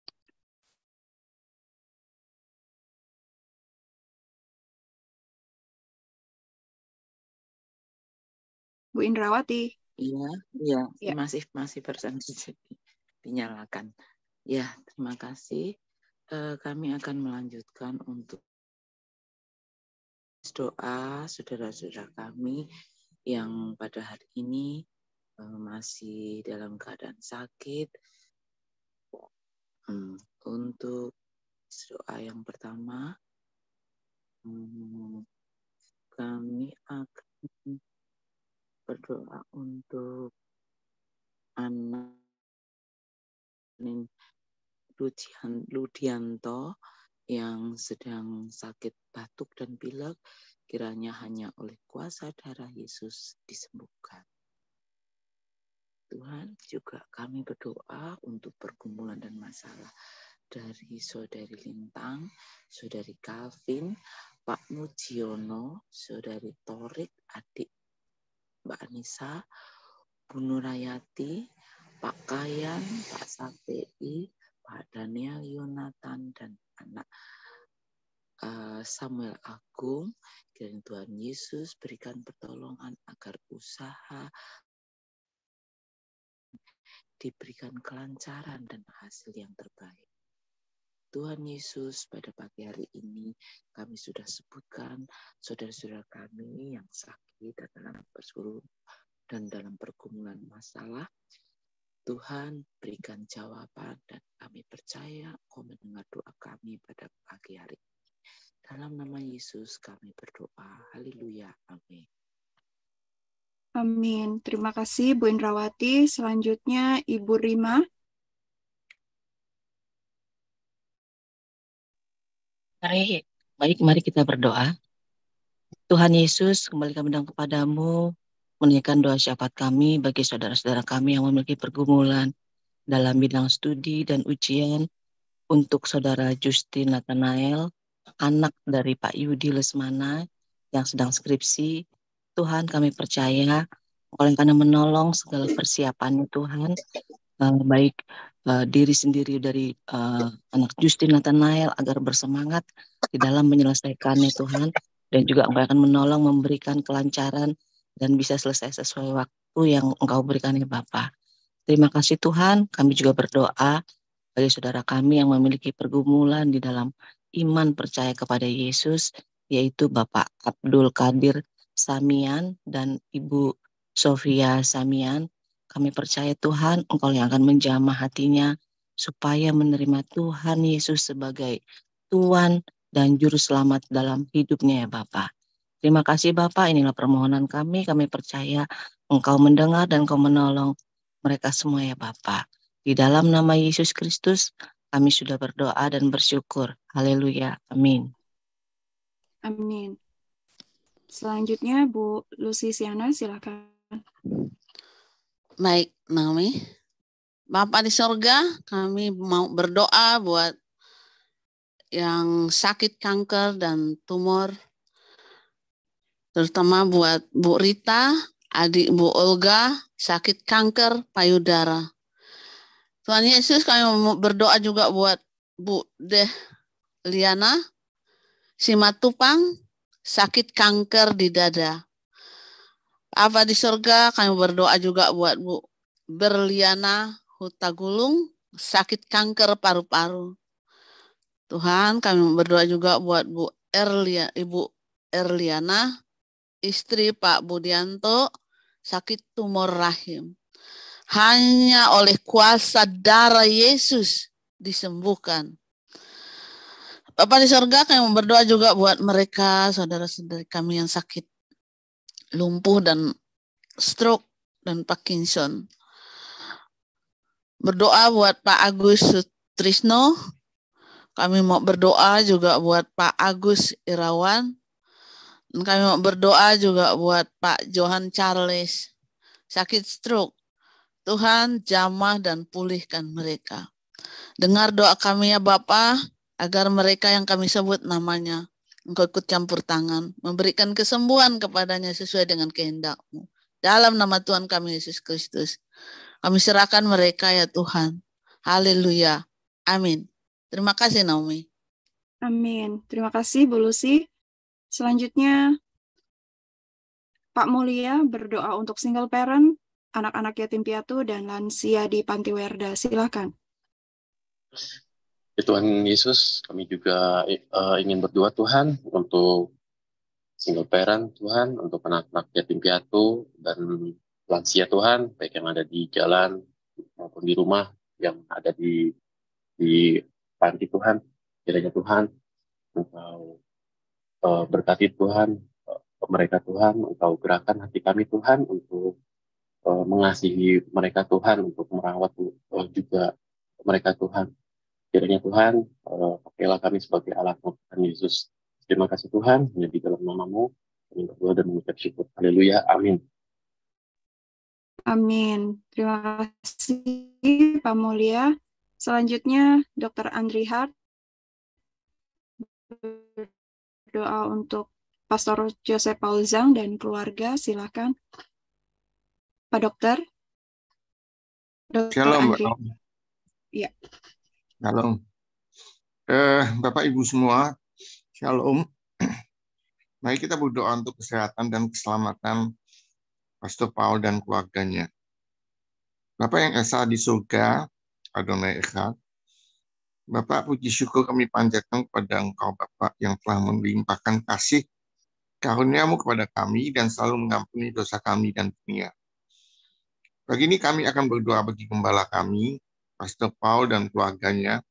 Bu Indrawati. Iya, iya, Ya. masih masih bersama, dinyalakan. Ya, terima kasih. Uh, kami akan melanjutkan untuk doa saudara-saudara kami yang pada hari ini uh, masih dalam keadaan sakit. Hmm, untuk doa yang pertama, hmm, kami akan berdoa untuk anak Ludianto yang sedang sakit batuk dan pilek, kiranya hanya oleh kuasa darah Yesus disembuhkan. Tuhan, juga kami berdoa untuk pergumulan dan masalah dari Saudari Lintang, Saudari Calvin, Pak Mujiono, Saudari Torik, adik Mbak Anissa, Bu Nurayati, Pak Kayan, Pak Sapei, Pak Daniel Yonatan, dan anak uh, Samuel Agung. Kiranya Tuhan Yesus berikan pertolongan agar usaha diberikan kelancaran dan hasil yang terbaik. Tuhan Yesus, pada pagi hari ini kami sudah sebutkan saudara-saudara kami yang sakit dan dalam pergumulan dan dalam pergumulan masalah. Tuhan berikan jawaban dan kami percaya Kau mendengar doa kami pada pagi hari ini. Dalam nama Yesus kami berdoa. Haleluya. Amin. Amin. Terima kasih Bu Indrawati. Selanjutnya Ibu Rima. Baik, baik, mari kita berdoa. Tuhan Yesus, kembali kami datang kepadamu, menunaikan doa syafaat kami bagi saudara-saudara kami yang memiliki pergumulan dalam bidang studi dan ujian, untuk saudara Justin Nathanael, anak dari Pak Yudi Lesmana yang sedang skripsi. Tuhan, kami percaya oleh karena menolong segala persiapannya Tuhan, uh, baik uh, diri sendiri dari uh, anak Justin Nathanael agar bersemangat di dalam menyelesaikannya Tuhan, dan juga Engkau akan menolong memberikan kelancaran dan bisa selesai sesuai waktu yang Engkau berikan ya Bapa. Terima kasih Tuhan, kami juga berdoa bagi saudara kami yang memiliki pergumulan di dalam iman percaya kepada Yesus, yaitu Bapak Abdul Qadir Samian dan Ibu Sofia Samian. Kami percaya Tuhan, Engkau yang akan menjamah hatinya supaya menerima Tuhan Yesus sebagai Tuhan dan Juru Selamat dalam hidupnya ya Bapa. Terima kasih Bapa, inilah permohonan kami. Kami percaya Engkau mendengar dan Engkau menolong mereka semua ya Bapa. Di dalam nama Yesus Kristus kami sudah berdoa dan bersyukur. Haleluya. Amin. Amin. Selanjutnya Bu Lusisiana, silakan. Baik, Naomi. Bapa di sorga, kami mau berdoa buat yang sakit kanker dan tumor, terutama buat Bu Rita, adik Bu Olga, sakit kanker payudara. Tuhan Yesus, kami mau berdoa juga buat Bu Deh Liana, Simatupang, sakit kanker di dada. Apa di surga, kami berdoa juga buat Bu Berliana Hutagulung, sakit kanker paru-paru. Tuhan, kami berdoa juga buat Bu Erlia, Ibu Erliana, istri Pak Budianto, sakit tumor rahim. Hanya oleh kuasa darah Yesus disembuhkan. Bapak di surga, kami berdoa juga buat mereka, saudara-saudari kami yang sakit lumpuh dan stroke dan Parkinson. Berdoa buat Pak Agus Sutrisno. Kami mau berdoa juga buat Pak Agus Irawan. Dan kami mau berdoa juga buat Pak Johan Charles, sakit stroke. Tuhan jamah dan pulihkan mereka. Dengar doa kami ya Bapa, agar mereka yang kami sebut namanya, Engkau ikut campur tangan, memberikan kesembuhan kepadanya sesuai dengan kehendak-Mu. Dalam nama Tuhan kami Yesus Kristus, kami serahkan mereka ya Tuhan. Haleluya. Amin. Terima kasih Naomi. Amin. Terima kasih Bu Lucy. Selanjutnya Pak Mulia berdoa untuk single parent, anak-anak yatim piatu, dan lansia di Panti Werda. Silakan. Ya Tuhan Yesus, kami juga uh, ingin berdoa Tuhan untuk single parent Tuhan, untuk anak-anak yatim piatu dan lansia Tuhan, baik yang ada di jalan maupun di rumah, yang ada di di panti Tuhan. Kiranya Tuhan, Engkau uh, berkati Tuhan, uh, mereka Tuhan, Engkau gerakan hati kami Tuhan untuk uh, mengasihi mereka Tuhan, untuk merawat uh, juga mereka Tuhan. Kiranya Tuhan, uh, pakailah kami sebagai alat Tuhan Yesus. Terima kasih Tuhan, hanya di dalam nama-Mu kami berdoa dan mengucap syukur. Haleluya, amin. Amin. Terima kasih Pak Mulia. Selanjutnya Dokter Andri Hart berdoa untuk Pastor Joseph Paul Zhang dan keluarga. Silakan Pak Dokter. Dokter Shalom, Mbak Andri. Naomi. Ya. Shalom. Eh, Bapak Ibu semua, Shalom. Mari kita berdoa untuk kesehatan dan keselamatan Pastor Paul dan keluarganya. Bapak yang esa di surga, Adonai Echad, Bapak puji syukur kami panjatkan kepada Engkau Bapak yang telah melimpahkan kasih karunia-Mu kepada kami dan selalu mengampuni dosa kami dan dunia. Pagi ini kami akan berdoa bagi gembala kami, Pastor Paul dan keluarganya.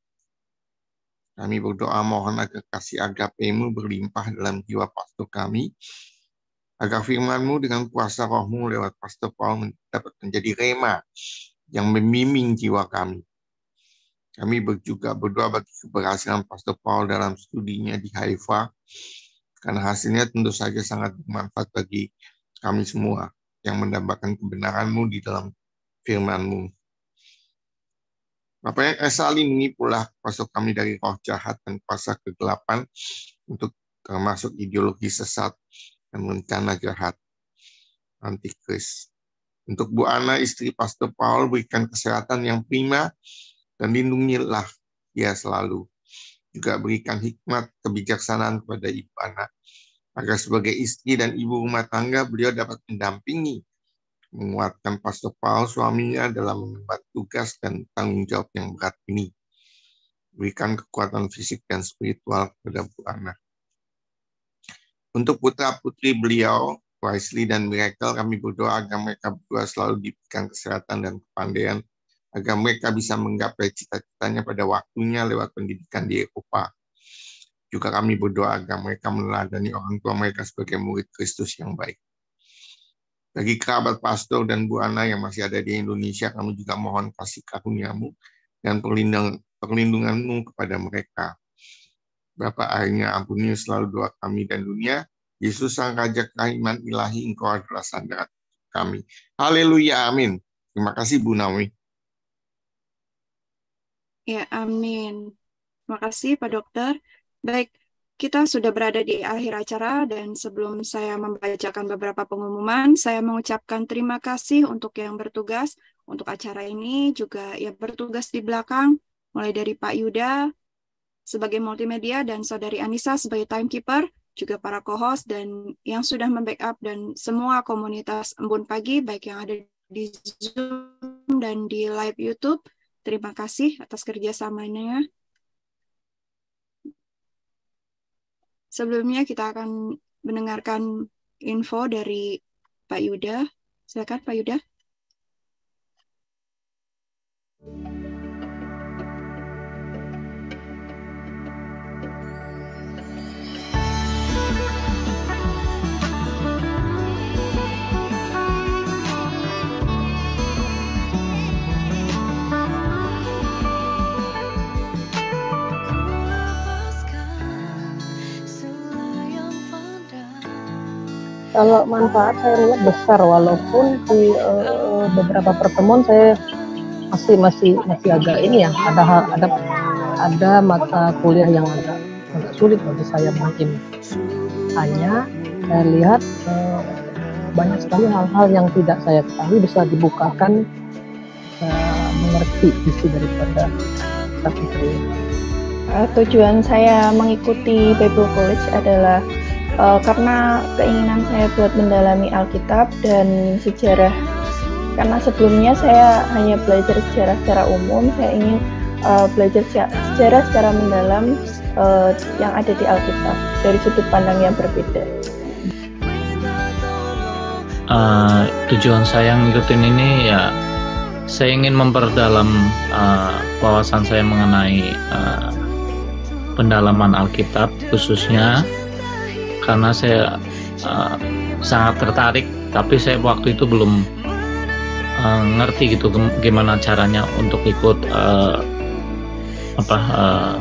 Kami berdoa mohon agar kasih agape-Mu berlimpah dalam jiwa pastor kami, agar firman-Mu dengan kuasa roh-Mu lewat Pastor Paul dapat menjadi rema yang membimbing jiwa kami. Kami juga berdoa bagi keberhasilan Pastor Paul dalam studinya di Haifa, karena hasilnya tentu saja sangat bermanfaat bagi kami semua yang mendambakan kebenaran-Mu di dalam firman-Mu. Bapak yang esa lindungi pula pastor kami dari roh jahat dan kuasa kegelapan, untuk termasuk ideologi sesat dan rencana jahat antikris. Untuk Bu Ana, istri Pastor Paul, berikan kesehatan yang prima dan lindungilah dia selalu. Juga berikan hikmat kebijaksanaan kepada Ibu Ana, agar sebagai istri dan ibu rumah tangga beliau dapat mendampingi, menguatkan Pastor Paul suaminya dalam mengemban tugas dan tanggung jawab yang berat ini. Berikan kekuatan fisik dan spiritual kepada Bu Ana. Untuk putra-putri beliau, Wesley dan Miracle, kami berdoa agar mereka berdua selalu diberikan kesehatan dan kepandaian, agar mereka bisa menggapai cita-citanya pada waktunya lewat pendidikan di Eropa. Juga kami berdoa agar mereka meneladani orang tua mereka sebagai murid Kristus yang baik. Bagi kerabat pastor dan Bu Ana yang masih ada di Indonesia, kami juga mohon kasih karunia-Mu dan perlindungan-Mu kepada mereka. Bapa, akhirnya ampuni selalu doa kami dan dunia. Yesus Sang Raja Keiman Ilahi, Engkau adalah sandaran kami. Haleluya, amin. Terima kasih Bu Naomi. Ya, amin. Terima kasih Pak Dokter. Baik, kita sudah berada di akhir acara dan sebelum saya membacakan beberapa pengumuman, saya mengucapkan terima kasih untuk yang bertugas untuk acara ini, juga yang bertugas di belakang, mulai dari Pak Yuda sebagai multimedia dan Saudari Anissa sebagai timekeeper, juga para co-host dan yang sudah membackup dan semua komunitas Embun Pagi, baik yang ada di Zoom dan di live YouTube. Terima kasih atas kerjasamanya. Sebelumnya kita akan mendengarkan info dari Pak Yuda. Silakan Pak Yuda. Kalau manfaat saya lihat besar, walaupun di uh, beberapa pertemuan saya masih masih masih agak ini ya, ada ada ada mata kuliah yang agak agak sulit bagi saya mungkin. Hanya saya lihat uh, banyak sekali hal-hal yang tidak saya ketahui bisa dibukakan, uh, mengerti isi daripada kitab itu. Uh, tujuan saya mengikuti Bible College adalah Uh, karena keinginan saya buat mendalami Alkitab dan sejarah. Karena sebelumnya saya hanya belajar sejarah secara umum, saya ingin uh, belajar sejarah secara mendalam uh, yang ada di Alkitab dari sudut pandang yang berbeda. Uh, tujuan saya ngikutin ini ya, saya ingin memperdalam uh, wawasan saya mengenai uh, pendalaman Alkitab, khususnya karena saya uh, sangat tertarik, tapi saya waktu itu belum uh, ngerti gitu gimana caranya untuk ikut uh, apa uh,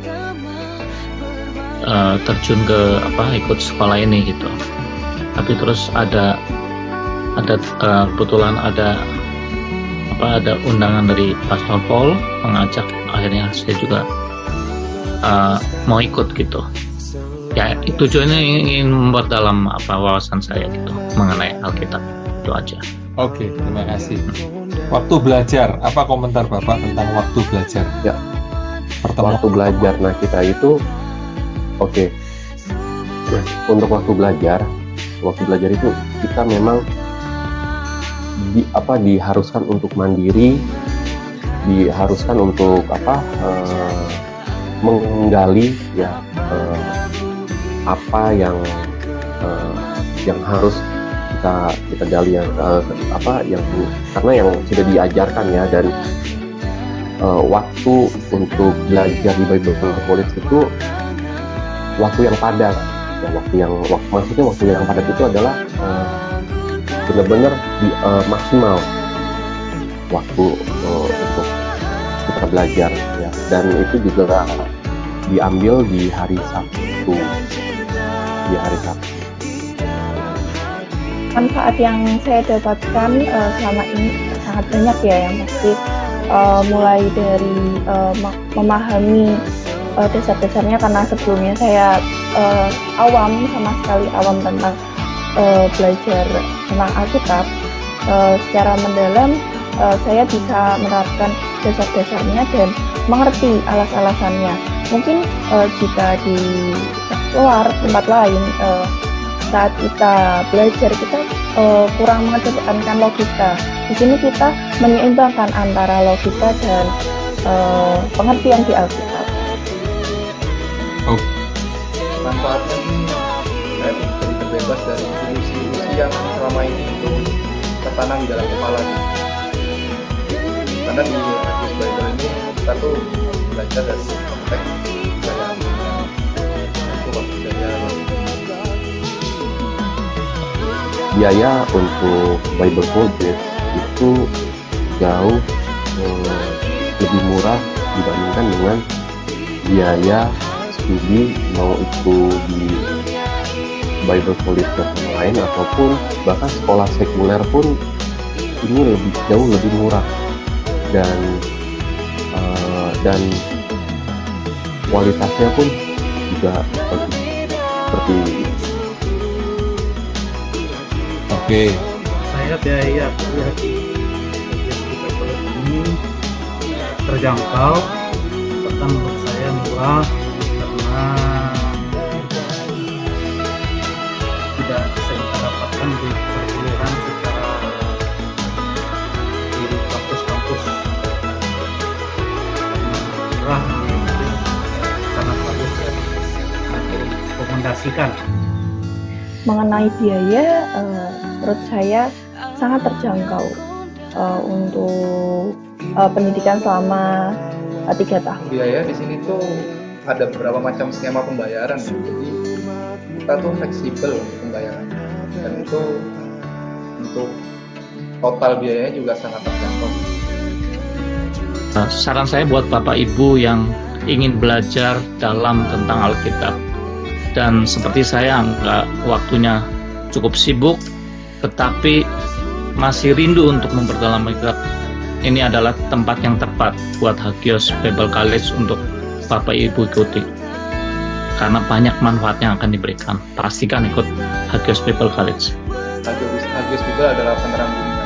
uh, terjun ke apa ikut sekolah ini gitu. Tapi terus ada ada uh, kebetulan ada apa ada undangan dari Pastor Paul mengajak, akhirnya saya juga uh, mau ikut gitu. Ya, tujuannya ingin memperdalam apa wawasan saya gitu mengenai Alkitab. Itu aja. Oke, terima kasih. Waktu belajar, apa komentar Bapak tentang waktu belajar? Ya, Pertemuan. waktu belajar. Nah, kita itu, oke, okay. Untuk waktu belajar, waktu belajar itu kita memang di, apa diharuskan untuk mandiri, diharuskan untuk apa uh, menggali ya uh, apa yang uh, yang harus kita kita gali yang uh, apa yang karena yang sudah diajarkan ya dari uh, waktu untuk belajar di Bible College itu waktu yang padat ya, waktu yang waktu, maksudnya waktu yang padat itu adalah uh, benar-benar di, uh, maksimal waktu uh, untuk kita belajar ya, dan itu juga diambil di hari Sabtu di hari Sabtu. Manfaat yang saya dapatkan uh, selama ini sangat banyak ya, yang pasti uh, mulai dari uh, memahami uh, dasar-dasarnya, karena sebelumnya saya uh, awam, sama sekali awam tentang uh, belajar tentang Alkitab. Uh, secara mendalam uh, saya bisa menerapkan dasar-dasarnya dan mengerti alas-alasannya. Mungkin uh, jika di luar tempat lain uh, saat kita belajar kita uh, kurang mengedepankan logika. Di sini kita menyeimbangkan antara logika dan uh, pengertian di Alkitab. Oh. Manfaatnya saya jadi terbebas dari ilusi-ilusi yang selama ini itu tertanam di dalam kepala. Karena di Hagios Bible ini kita tuh belajar dari konteks budaya itu waktu belajar. Biaya untuk Bible College itu jauh eh, lebih murah dibandingkan dengan biaya studi mau itu di Bible College yang lain ataupun bahkan sekolah sekuler pun ini lebih jauh lebih murah dan uh, dan kualitasnya pun juga bagus seperti ini. Oke. Saya biaya kuliah di Bible College ini terjangkau, bahkan menurut saya murah karena tidak bisa kita dapatkan di perkuliahan secara di kampus-kampus murah, sangat bagus dan rekomendasikan. Mengenai biaya, uh, menurut saya sangat terjangkau uh, untuk uh, pendidikan selama uh, tiga tahun. Biaya di sini tuh ada beberapa macam skema pembayaran, jadi kita tuh fleksibel untuk pembayaran, dan itu untuk total biayanya juga sangat terjangkau. Nah, saran saya buat Bapak Ibu yang ingin belajar dalam tentang Alkitab, dan seperti saya nggak waktunya cukup sibuk, tetapi masih rindu untuk memperdalam Alkitab, ini adalah tempat yang tepat buat Hagios Bible College untuk Bapak Ibu ikuti. Karena banyak manfaat yang akan diberikan. Pastikan ikut Hagios Bible College. Hagios, Hagios Bible adalah penerang dunia.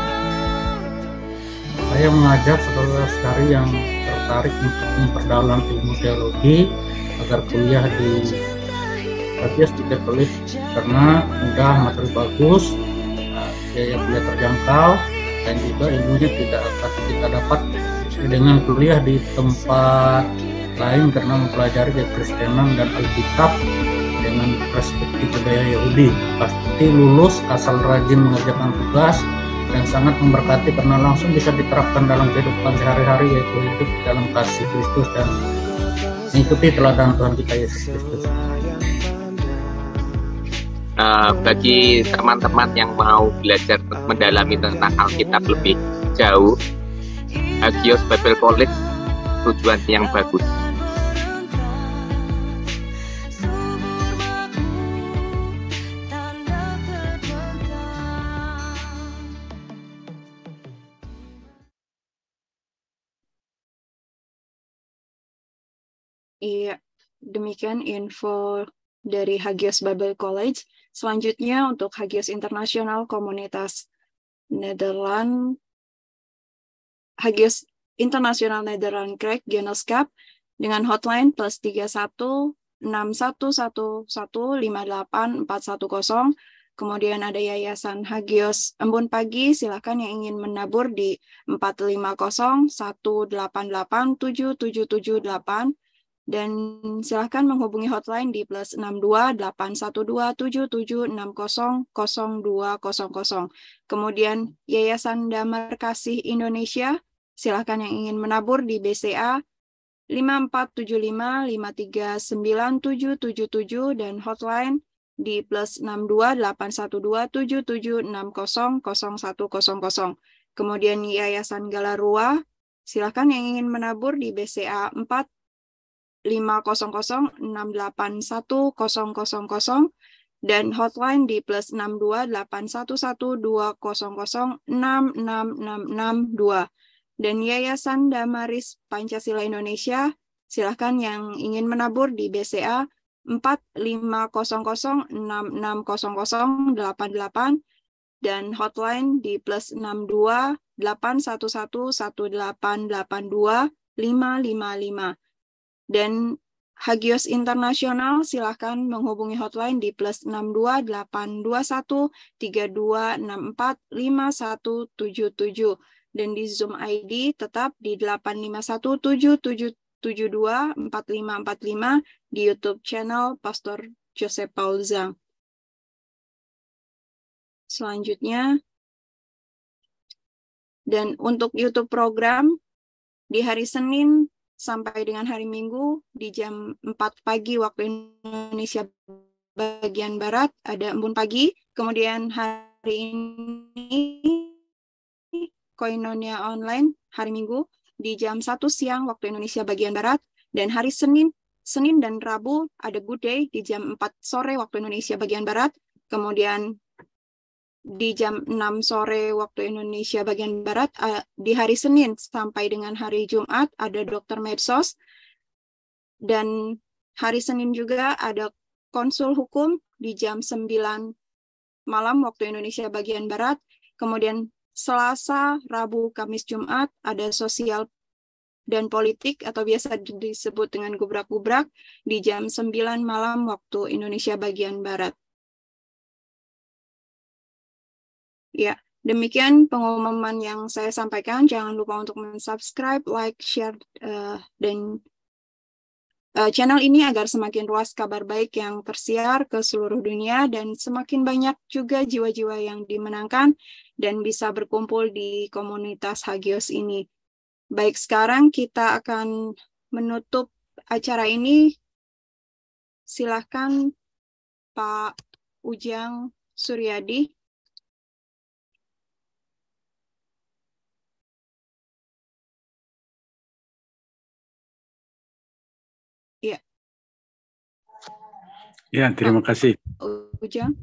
Saya mengajak saudara-saudari yang tertarik untuk memperdalam ilmu teologi agar kuliah di Hagios Bible College karena mudah, materi bagus, biaya kuliah terjangkau, dan juga ilmunya tidak akan kita dapat dengan kuliah di tempat lain karena mempelajari kekristenan dan Alkitab dengan perspektif budaya Yahudi. Pasti lulus asal rajin mengerjakan tugas dan sangat memberkati karena langsung bisa diterapkan dalam kehidupan sehari-hari, yaitu hidup dalam kasih Kristus dan mengikuti teladan Tuhan kita Yesus Kristus. Uh, bagi teman-teman yang mau belajar mendalami tentang Alkitab lebih jauh, Hagios Bible College tujuan yang bagus. Iya, demikian info dari Hagios Bible College. Selanjutnya untuk Hagios Internasional Komunitas Nederland, Hagios Internasional Nederland Kerk Genootschap dengan hotline plus tiga satu enam satu satu satu lima delapan empat satu nol. Kemudian ada Yayasan Hagios Embun Pagi, silakan yang ingin menabur di empat lima nol satu delapan delapan tujuh tujuh tujuh delapan. Dan silakan menghubungi hotline di plus enam dua delapan satu dua tujuh tujuh enam nol nol dua nol nol. Kemudian Yayasan Damar Kasih Indonesia, silakan yang ingin menabur di B C A lima empat tujuh lima lima tiga sembilan tujuh tujuh tujuh dan hotline di plus enam dua delapan satu dua tujuh tujuh enam nol nol satu nol nol. Kemudian Yayasan Galarua, silakan yang ingin menabur di B C A empat lima nol nol enam delapan satu nol nol nol dan hotline di plus enam dua delapan satu satu dua nol nol enam enam enam enam dua. Dan Yayasan Damaris Pancasila Indonesia, silakan yang ingin menabur di B C A empat lima nol nol enam enam nol nol delapan delapan dan hotline di plus enam dua delapan satu satu satu delapan delapan dua lima lima lima. Dan Hagios Internasional, silakan menghubungi hotline di plus enam dua delapan dua satu tiga dua enam empat lima satu tujuh tujuh. Dan di Zoom I D tetap di delapan lima satu tujuh tujuh tujuh dua empat lima empat lima di YouTube channel Pastor Joseph Paul Zhang. Selanjutnya, dan untuk YouTube program di hari Senin sampai dengan hari Minggu di jam empat pagi waktu Indonesia bagian Barat ada Embun Pagi. Kemudian hari ini Koinonia Online hari Minggu di jam satu siang waktu Indonesia bagian Barat. Dan hari Senin, Senin dan Rabu ada Good Day di jam empat sore waktu Indonesia bagian Barat. Kemudian di jam enam sore waktu Indonesia bagian Barat, uh, di hari Senin sampai dengan hari Jumat ada Dokter Medsos, dan hari Senin juga ada konsul hukum di jam sembilan malam waktu Indonesia bagian Barat. Kemudian Selasa, Rabu, Kamis, Jumat ada sosial dan politik atau biasa disebut dengan gubrak-gubrak di jam sembilan malam waktu Indonesia bagian Barat. Ya, demikian pengumuman yang saya sampaikan. Jangan lupa untuk mensubscribe, like, share, uh, dan uh, channel ini agar semakin luas kabar baik yang tersiar ke seluruh dunia dan semakin banyak juga jiwa-jiwa yang dimenangkan dan bisa berkumpul di komunitas Hagios ini. Baik, sekarang kita akan menutup acara ini. Silakan Pak Ujang Suryadi. Ya. Ya, terima kasih. Ujang.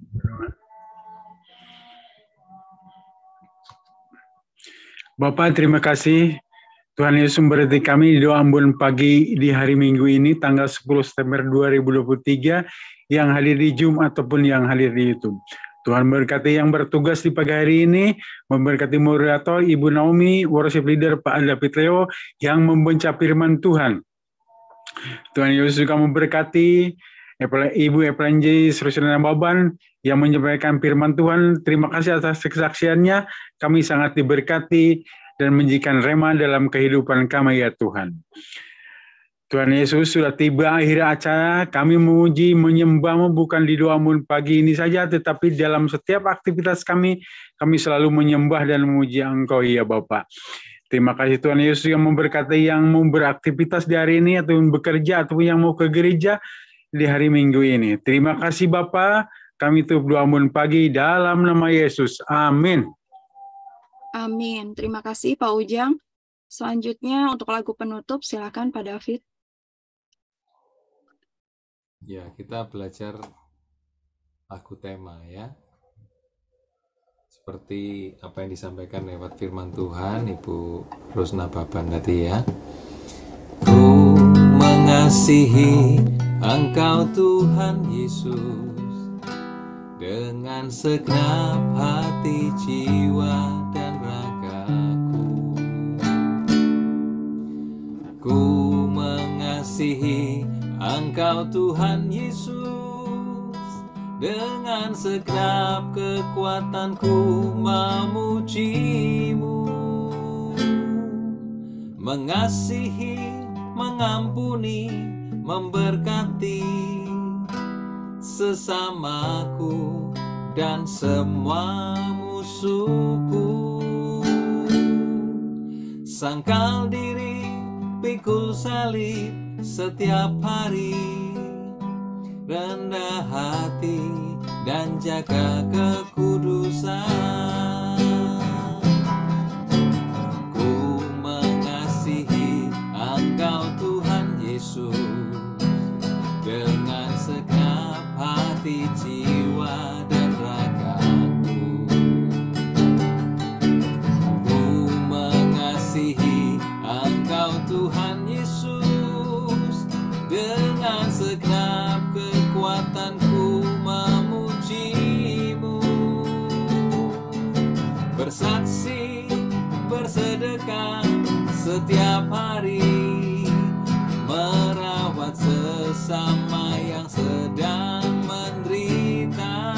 Bapak, terima kasih. Tuhan Yesus memberkati kami di doa Embun Pagi di hari Minggu ini, tanggal sepuluh September dua ribu dua puluh tiga, yang hadir di Zoom ataupun yang hadir di YouTube. Tuhan memberkati yang bertugas di pagi hari ini, memberkati moderator Ibu Naomi, worship leader Pak David Leo, yang membaca firman Tuhan. Tuhan Yesus juga memberkati Ibu Evangelis Rusina Baban yang menyampaikan firman Tuhan. Terima kasih atas kesaksiannya. Kami sangat diberkati dan menjadikan rema dalam kehidupan kami, ya Tuhan. Tuhan Yesus, sudah tiba akhir acara. Kami memuji, menyembah-Mu bukan di doa Embun Pagi ini saja, tetapi dalam setiap aktivitas kami, kami selalu menyembah dan memuji Engkau, ya Bapa. Terima kasih Tuhan Yesus yang memberkati yang mau beraktivitas di hari ini, atau bekerja, atau yang mau ke gereja di hari Minggu ini. Terima kasih Bapa. Kami tutup doa Embun Pagi dalam nama Yesus. Amin. Amin. Terima kasih Pak Ujang. Selanjutnya untuk lagu penutup, silakan Pak David. Ya, kita belajar lagu tema ya. Seperti apa yang disampaikan lewat firman Tuhan Ibu Rusna Baban tadi ya. Ku mengasihi Engkau Tuhan Yesus dengan segenap hati jiwa. Engkau Tuhan Yesus, dengan segenap kekuatanku memuji-Mu. Mengasihi, mengampuni, memberkati sesamaku dan semua musuhku. Sangkal diri, pikul salib setiap hari, rendah hati dan jaga kekudusan. Ku mengasihi Engkau Tuhan Yesus, dengan segenap hati, jiwa, dan ragaku. Ku mengasihi Engkau Tuhan Yesus, dengan segenap kekuatanku memuji-Mu. Bersaksi, bersedekah setiap hari, merawat sesama yang sedang menderita.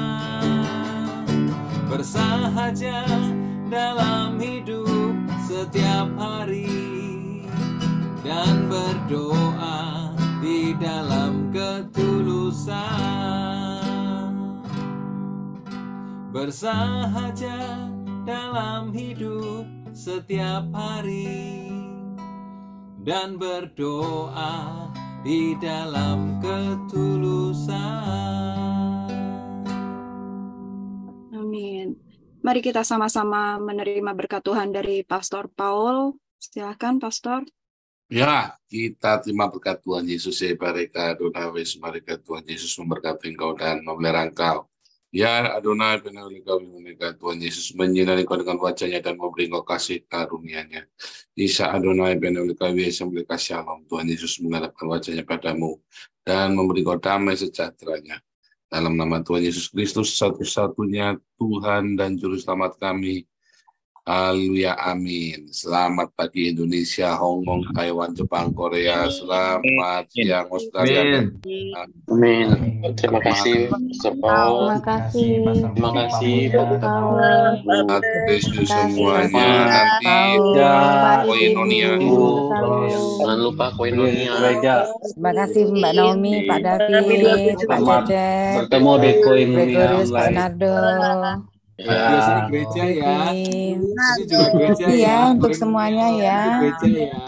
Bersahaja dalam hidup setiap hari, dan berdoa di dalam ketulusan. Bersahaja dalam hidup setiap hari, dan berdoa di dalam ketulusan. Amin. Mari kita sama-sama menerima berkat Tuhan dari Pastor Paul. Silakan, Pastor. Ya, kita terima berkat Tuhan Yesus. Ya, bareka Adonai, semarika Tuhan Yesus memberkati engkau dan memelihara engkau. Ya Adonai, benar kami menekan Tuhan Yesus, menyinari kau dengan wajahnya dan memberi engkau kasih karunia-Nya. Isa Adonai, benar kami yang memberi kasih shalom. Tuhan Yesus menghadapkan wajahnya padamu dan memberi kau damai sejahtera-Nya. Dalam nama Tuhan Yesus Kristus, satu-satunya Tuhan dan Juru Selamat kami. Haleluya, amin. Selamat pagi Indonesia, Hong Kong, Taiwan, Jepang, Korea. Selamat siang Australia. Amin. Terima kasih Pastor Paul. Terima kasih. Terima kasih Pak Paul. Selamat Kristus semuanya. Nanti koinonia. Jangan lupa koinonia. Terima kasih Mbak Naomi, Pak David, Pak Cecep, bertemu di koinonia Gregorius, Pak Nardo. Ya. Biasanya gereja ya. Ini juga gereja Iya, ya. untuk semuanya ya. Gereja ya.